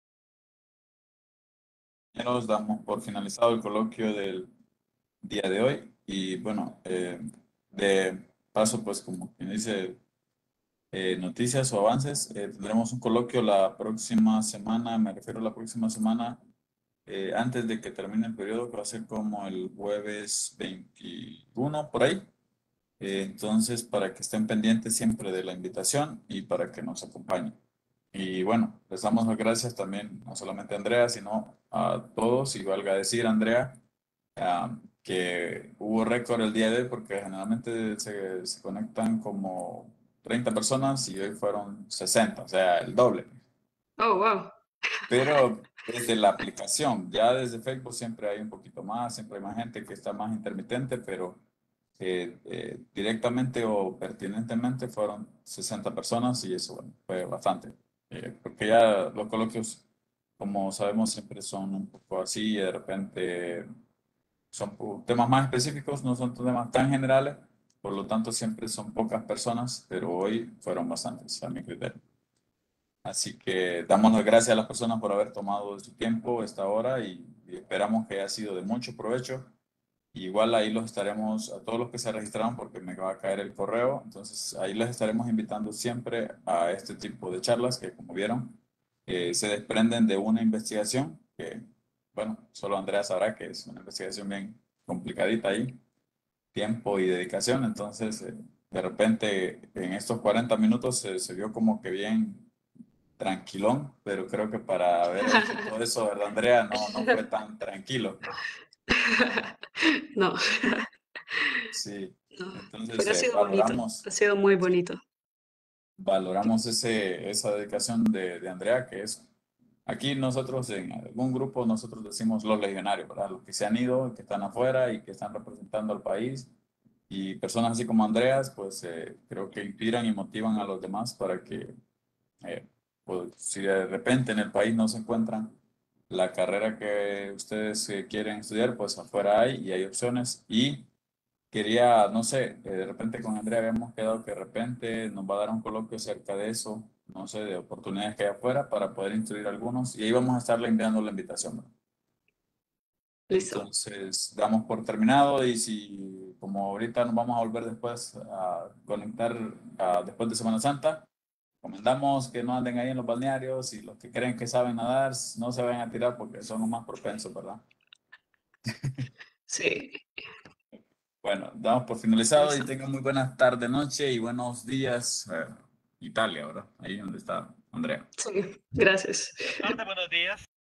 Ya nos damos por finalizado el coloquio del día de hoy y bueno, eh, de paso pues como quien dice eh, noticias o avances, eh, tendremos un coloquio la próxima semana, me refiero a la próxima semana eh, antes de que termine el periodo, que va a ser como el jueves veintiuno por ahí. Eh, entonces, para que estén pendientes siempre de la invitación y para que nos acompañen. Y bueno, les damos las gracias también, no solamente a Andrea, sino a todos. Y valga decir, Andrea, ah, que hubo récord el día de hoy porque generalmente se, se conectan como treinta personas y hoy fueron sesenta, o sea, el doble. Oh, wow. Pero desde la aplicación, ya desde Facebook siempre hay un poquito más, siempre hay más gente que está más intermitente, pero eh, eh, directamente o pertinentemente fueron sesenta personas y eso bueno, fue bastante. Eh, porque ya los coloquios, como sabemos, siempre son un poco así y de repente son pu- temas más específicos, no son temas tan generales, por lo tanto siempre son pocas personas, pero hoy fueron bastantes a mi criterio. Así que damos las gracias a las personas por haber tomado su tiempo esta hora y, y esperamos que haya sido de mucho provecho. Igual ahí los estaremos, a todos los que se registraron, porque me va a caer el correo, entonces ahí les estaremos invitando siempre a este tipo de charlas que, como vieron, eh, se desprenden de una investigación que, bueno, solo Andrea sabrá que es una investigación bien complicadita ahí, tiempo y dedicación, entonces eh, de repente en estos cuarenta minutos se, se vio como que bien tranquilón, pero creo que para haber hecho todo eso, ¿verdad, Andrea? No, no fue tan tranquilo. No, Sí, no, entonces pero ha eh, sido bonito, valoramos, ha sido muy bonito. valoramos ese, esa dedicación de, de Andrea, que es, aquí nosotros en algún grupo nosotros decimos los legionarios, ¿verdad? Los que se han ido, que están afuera y que están representando al país. Y personas así como Andreas, pues eh, creo que inspiran y motivan a los demás para que, eh, pues, si de repente en el país no se encuentran la carrera que ustedes eh, quieren estudiar, pues afuera hay y hay opciones. Y quería, no sé, eh, de repente con Andrea habíamos quedado que de repente nos va a dar un coloquio acerca de eso, no sé, de oportunidades que hay afuera para poder instruir a algunos y ahí vamos a estarle enviando la invitación, ¿no? Listo. Entonces, damos por terminado y si, como ahorita nos vamos a volver después a conectar ah, después de Semana Santa, recomendamos que no anden ahí en los balnearios y los que creen que saben nadar no se vayan a tirar porque son los más propensos, ¿verdad? Sí, Bueno, damos por finalizado y Listo. tengan muy buenas tardes, noche y buenos días. eh, Italia, ¿verdad? Ahí donde está Andrea. sí, gracias. Buenas tardes, buenos días.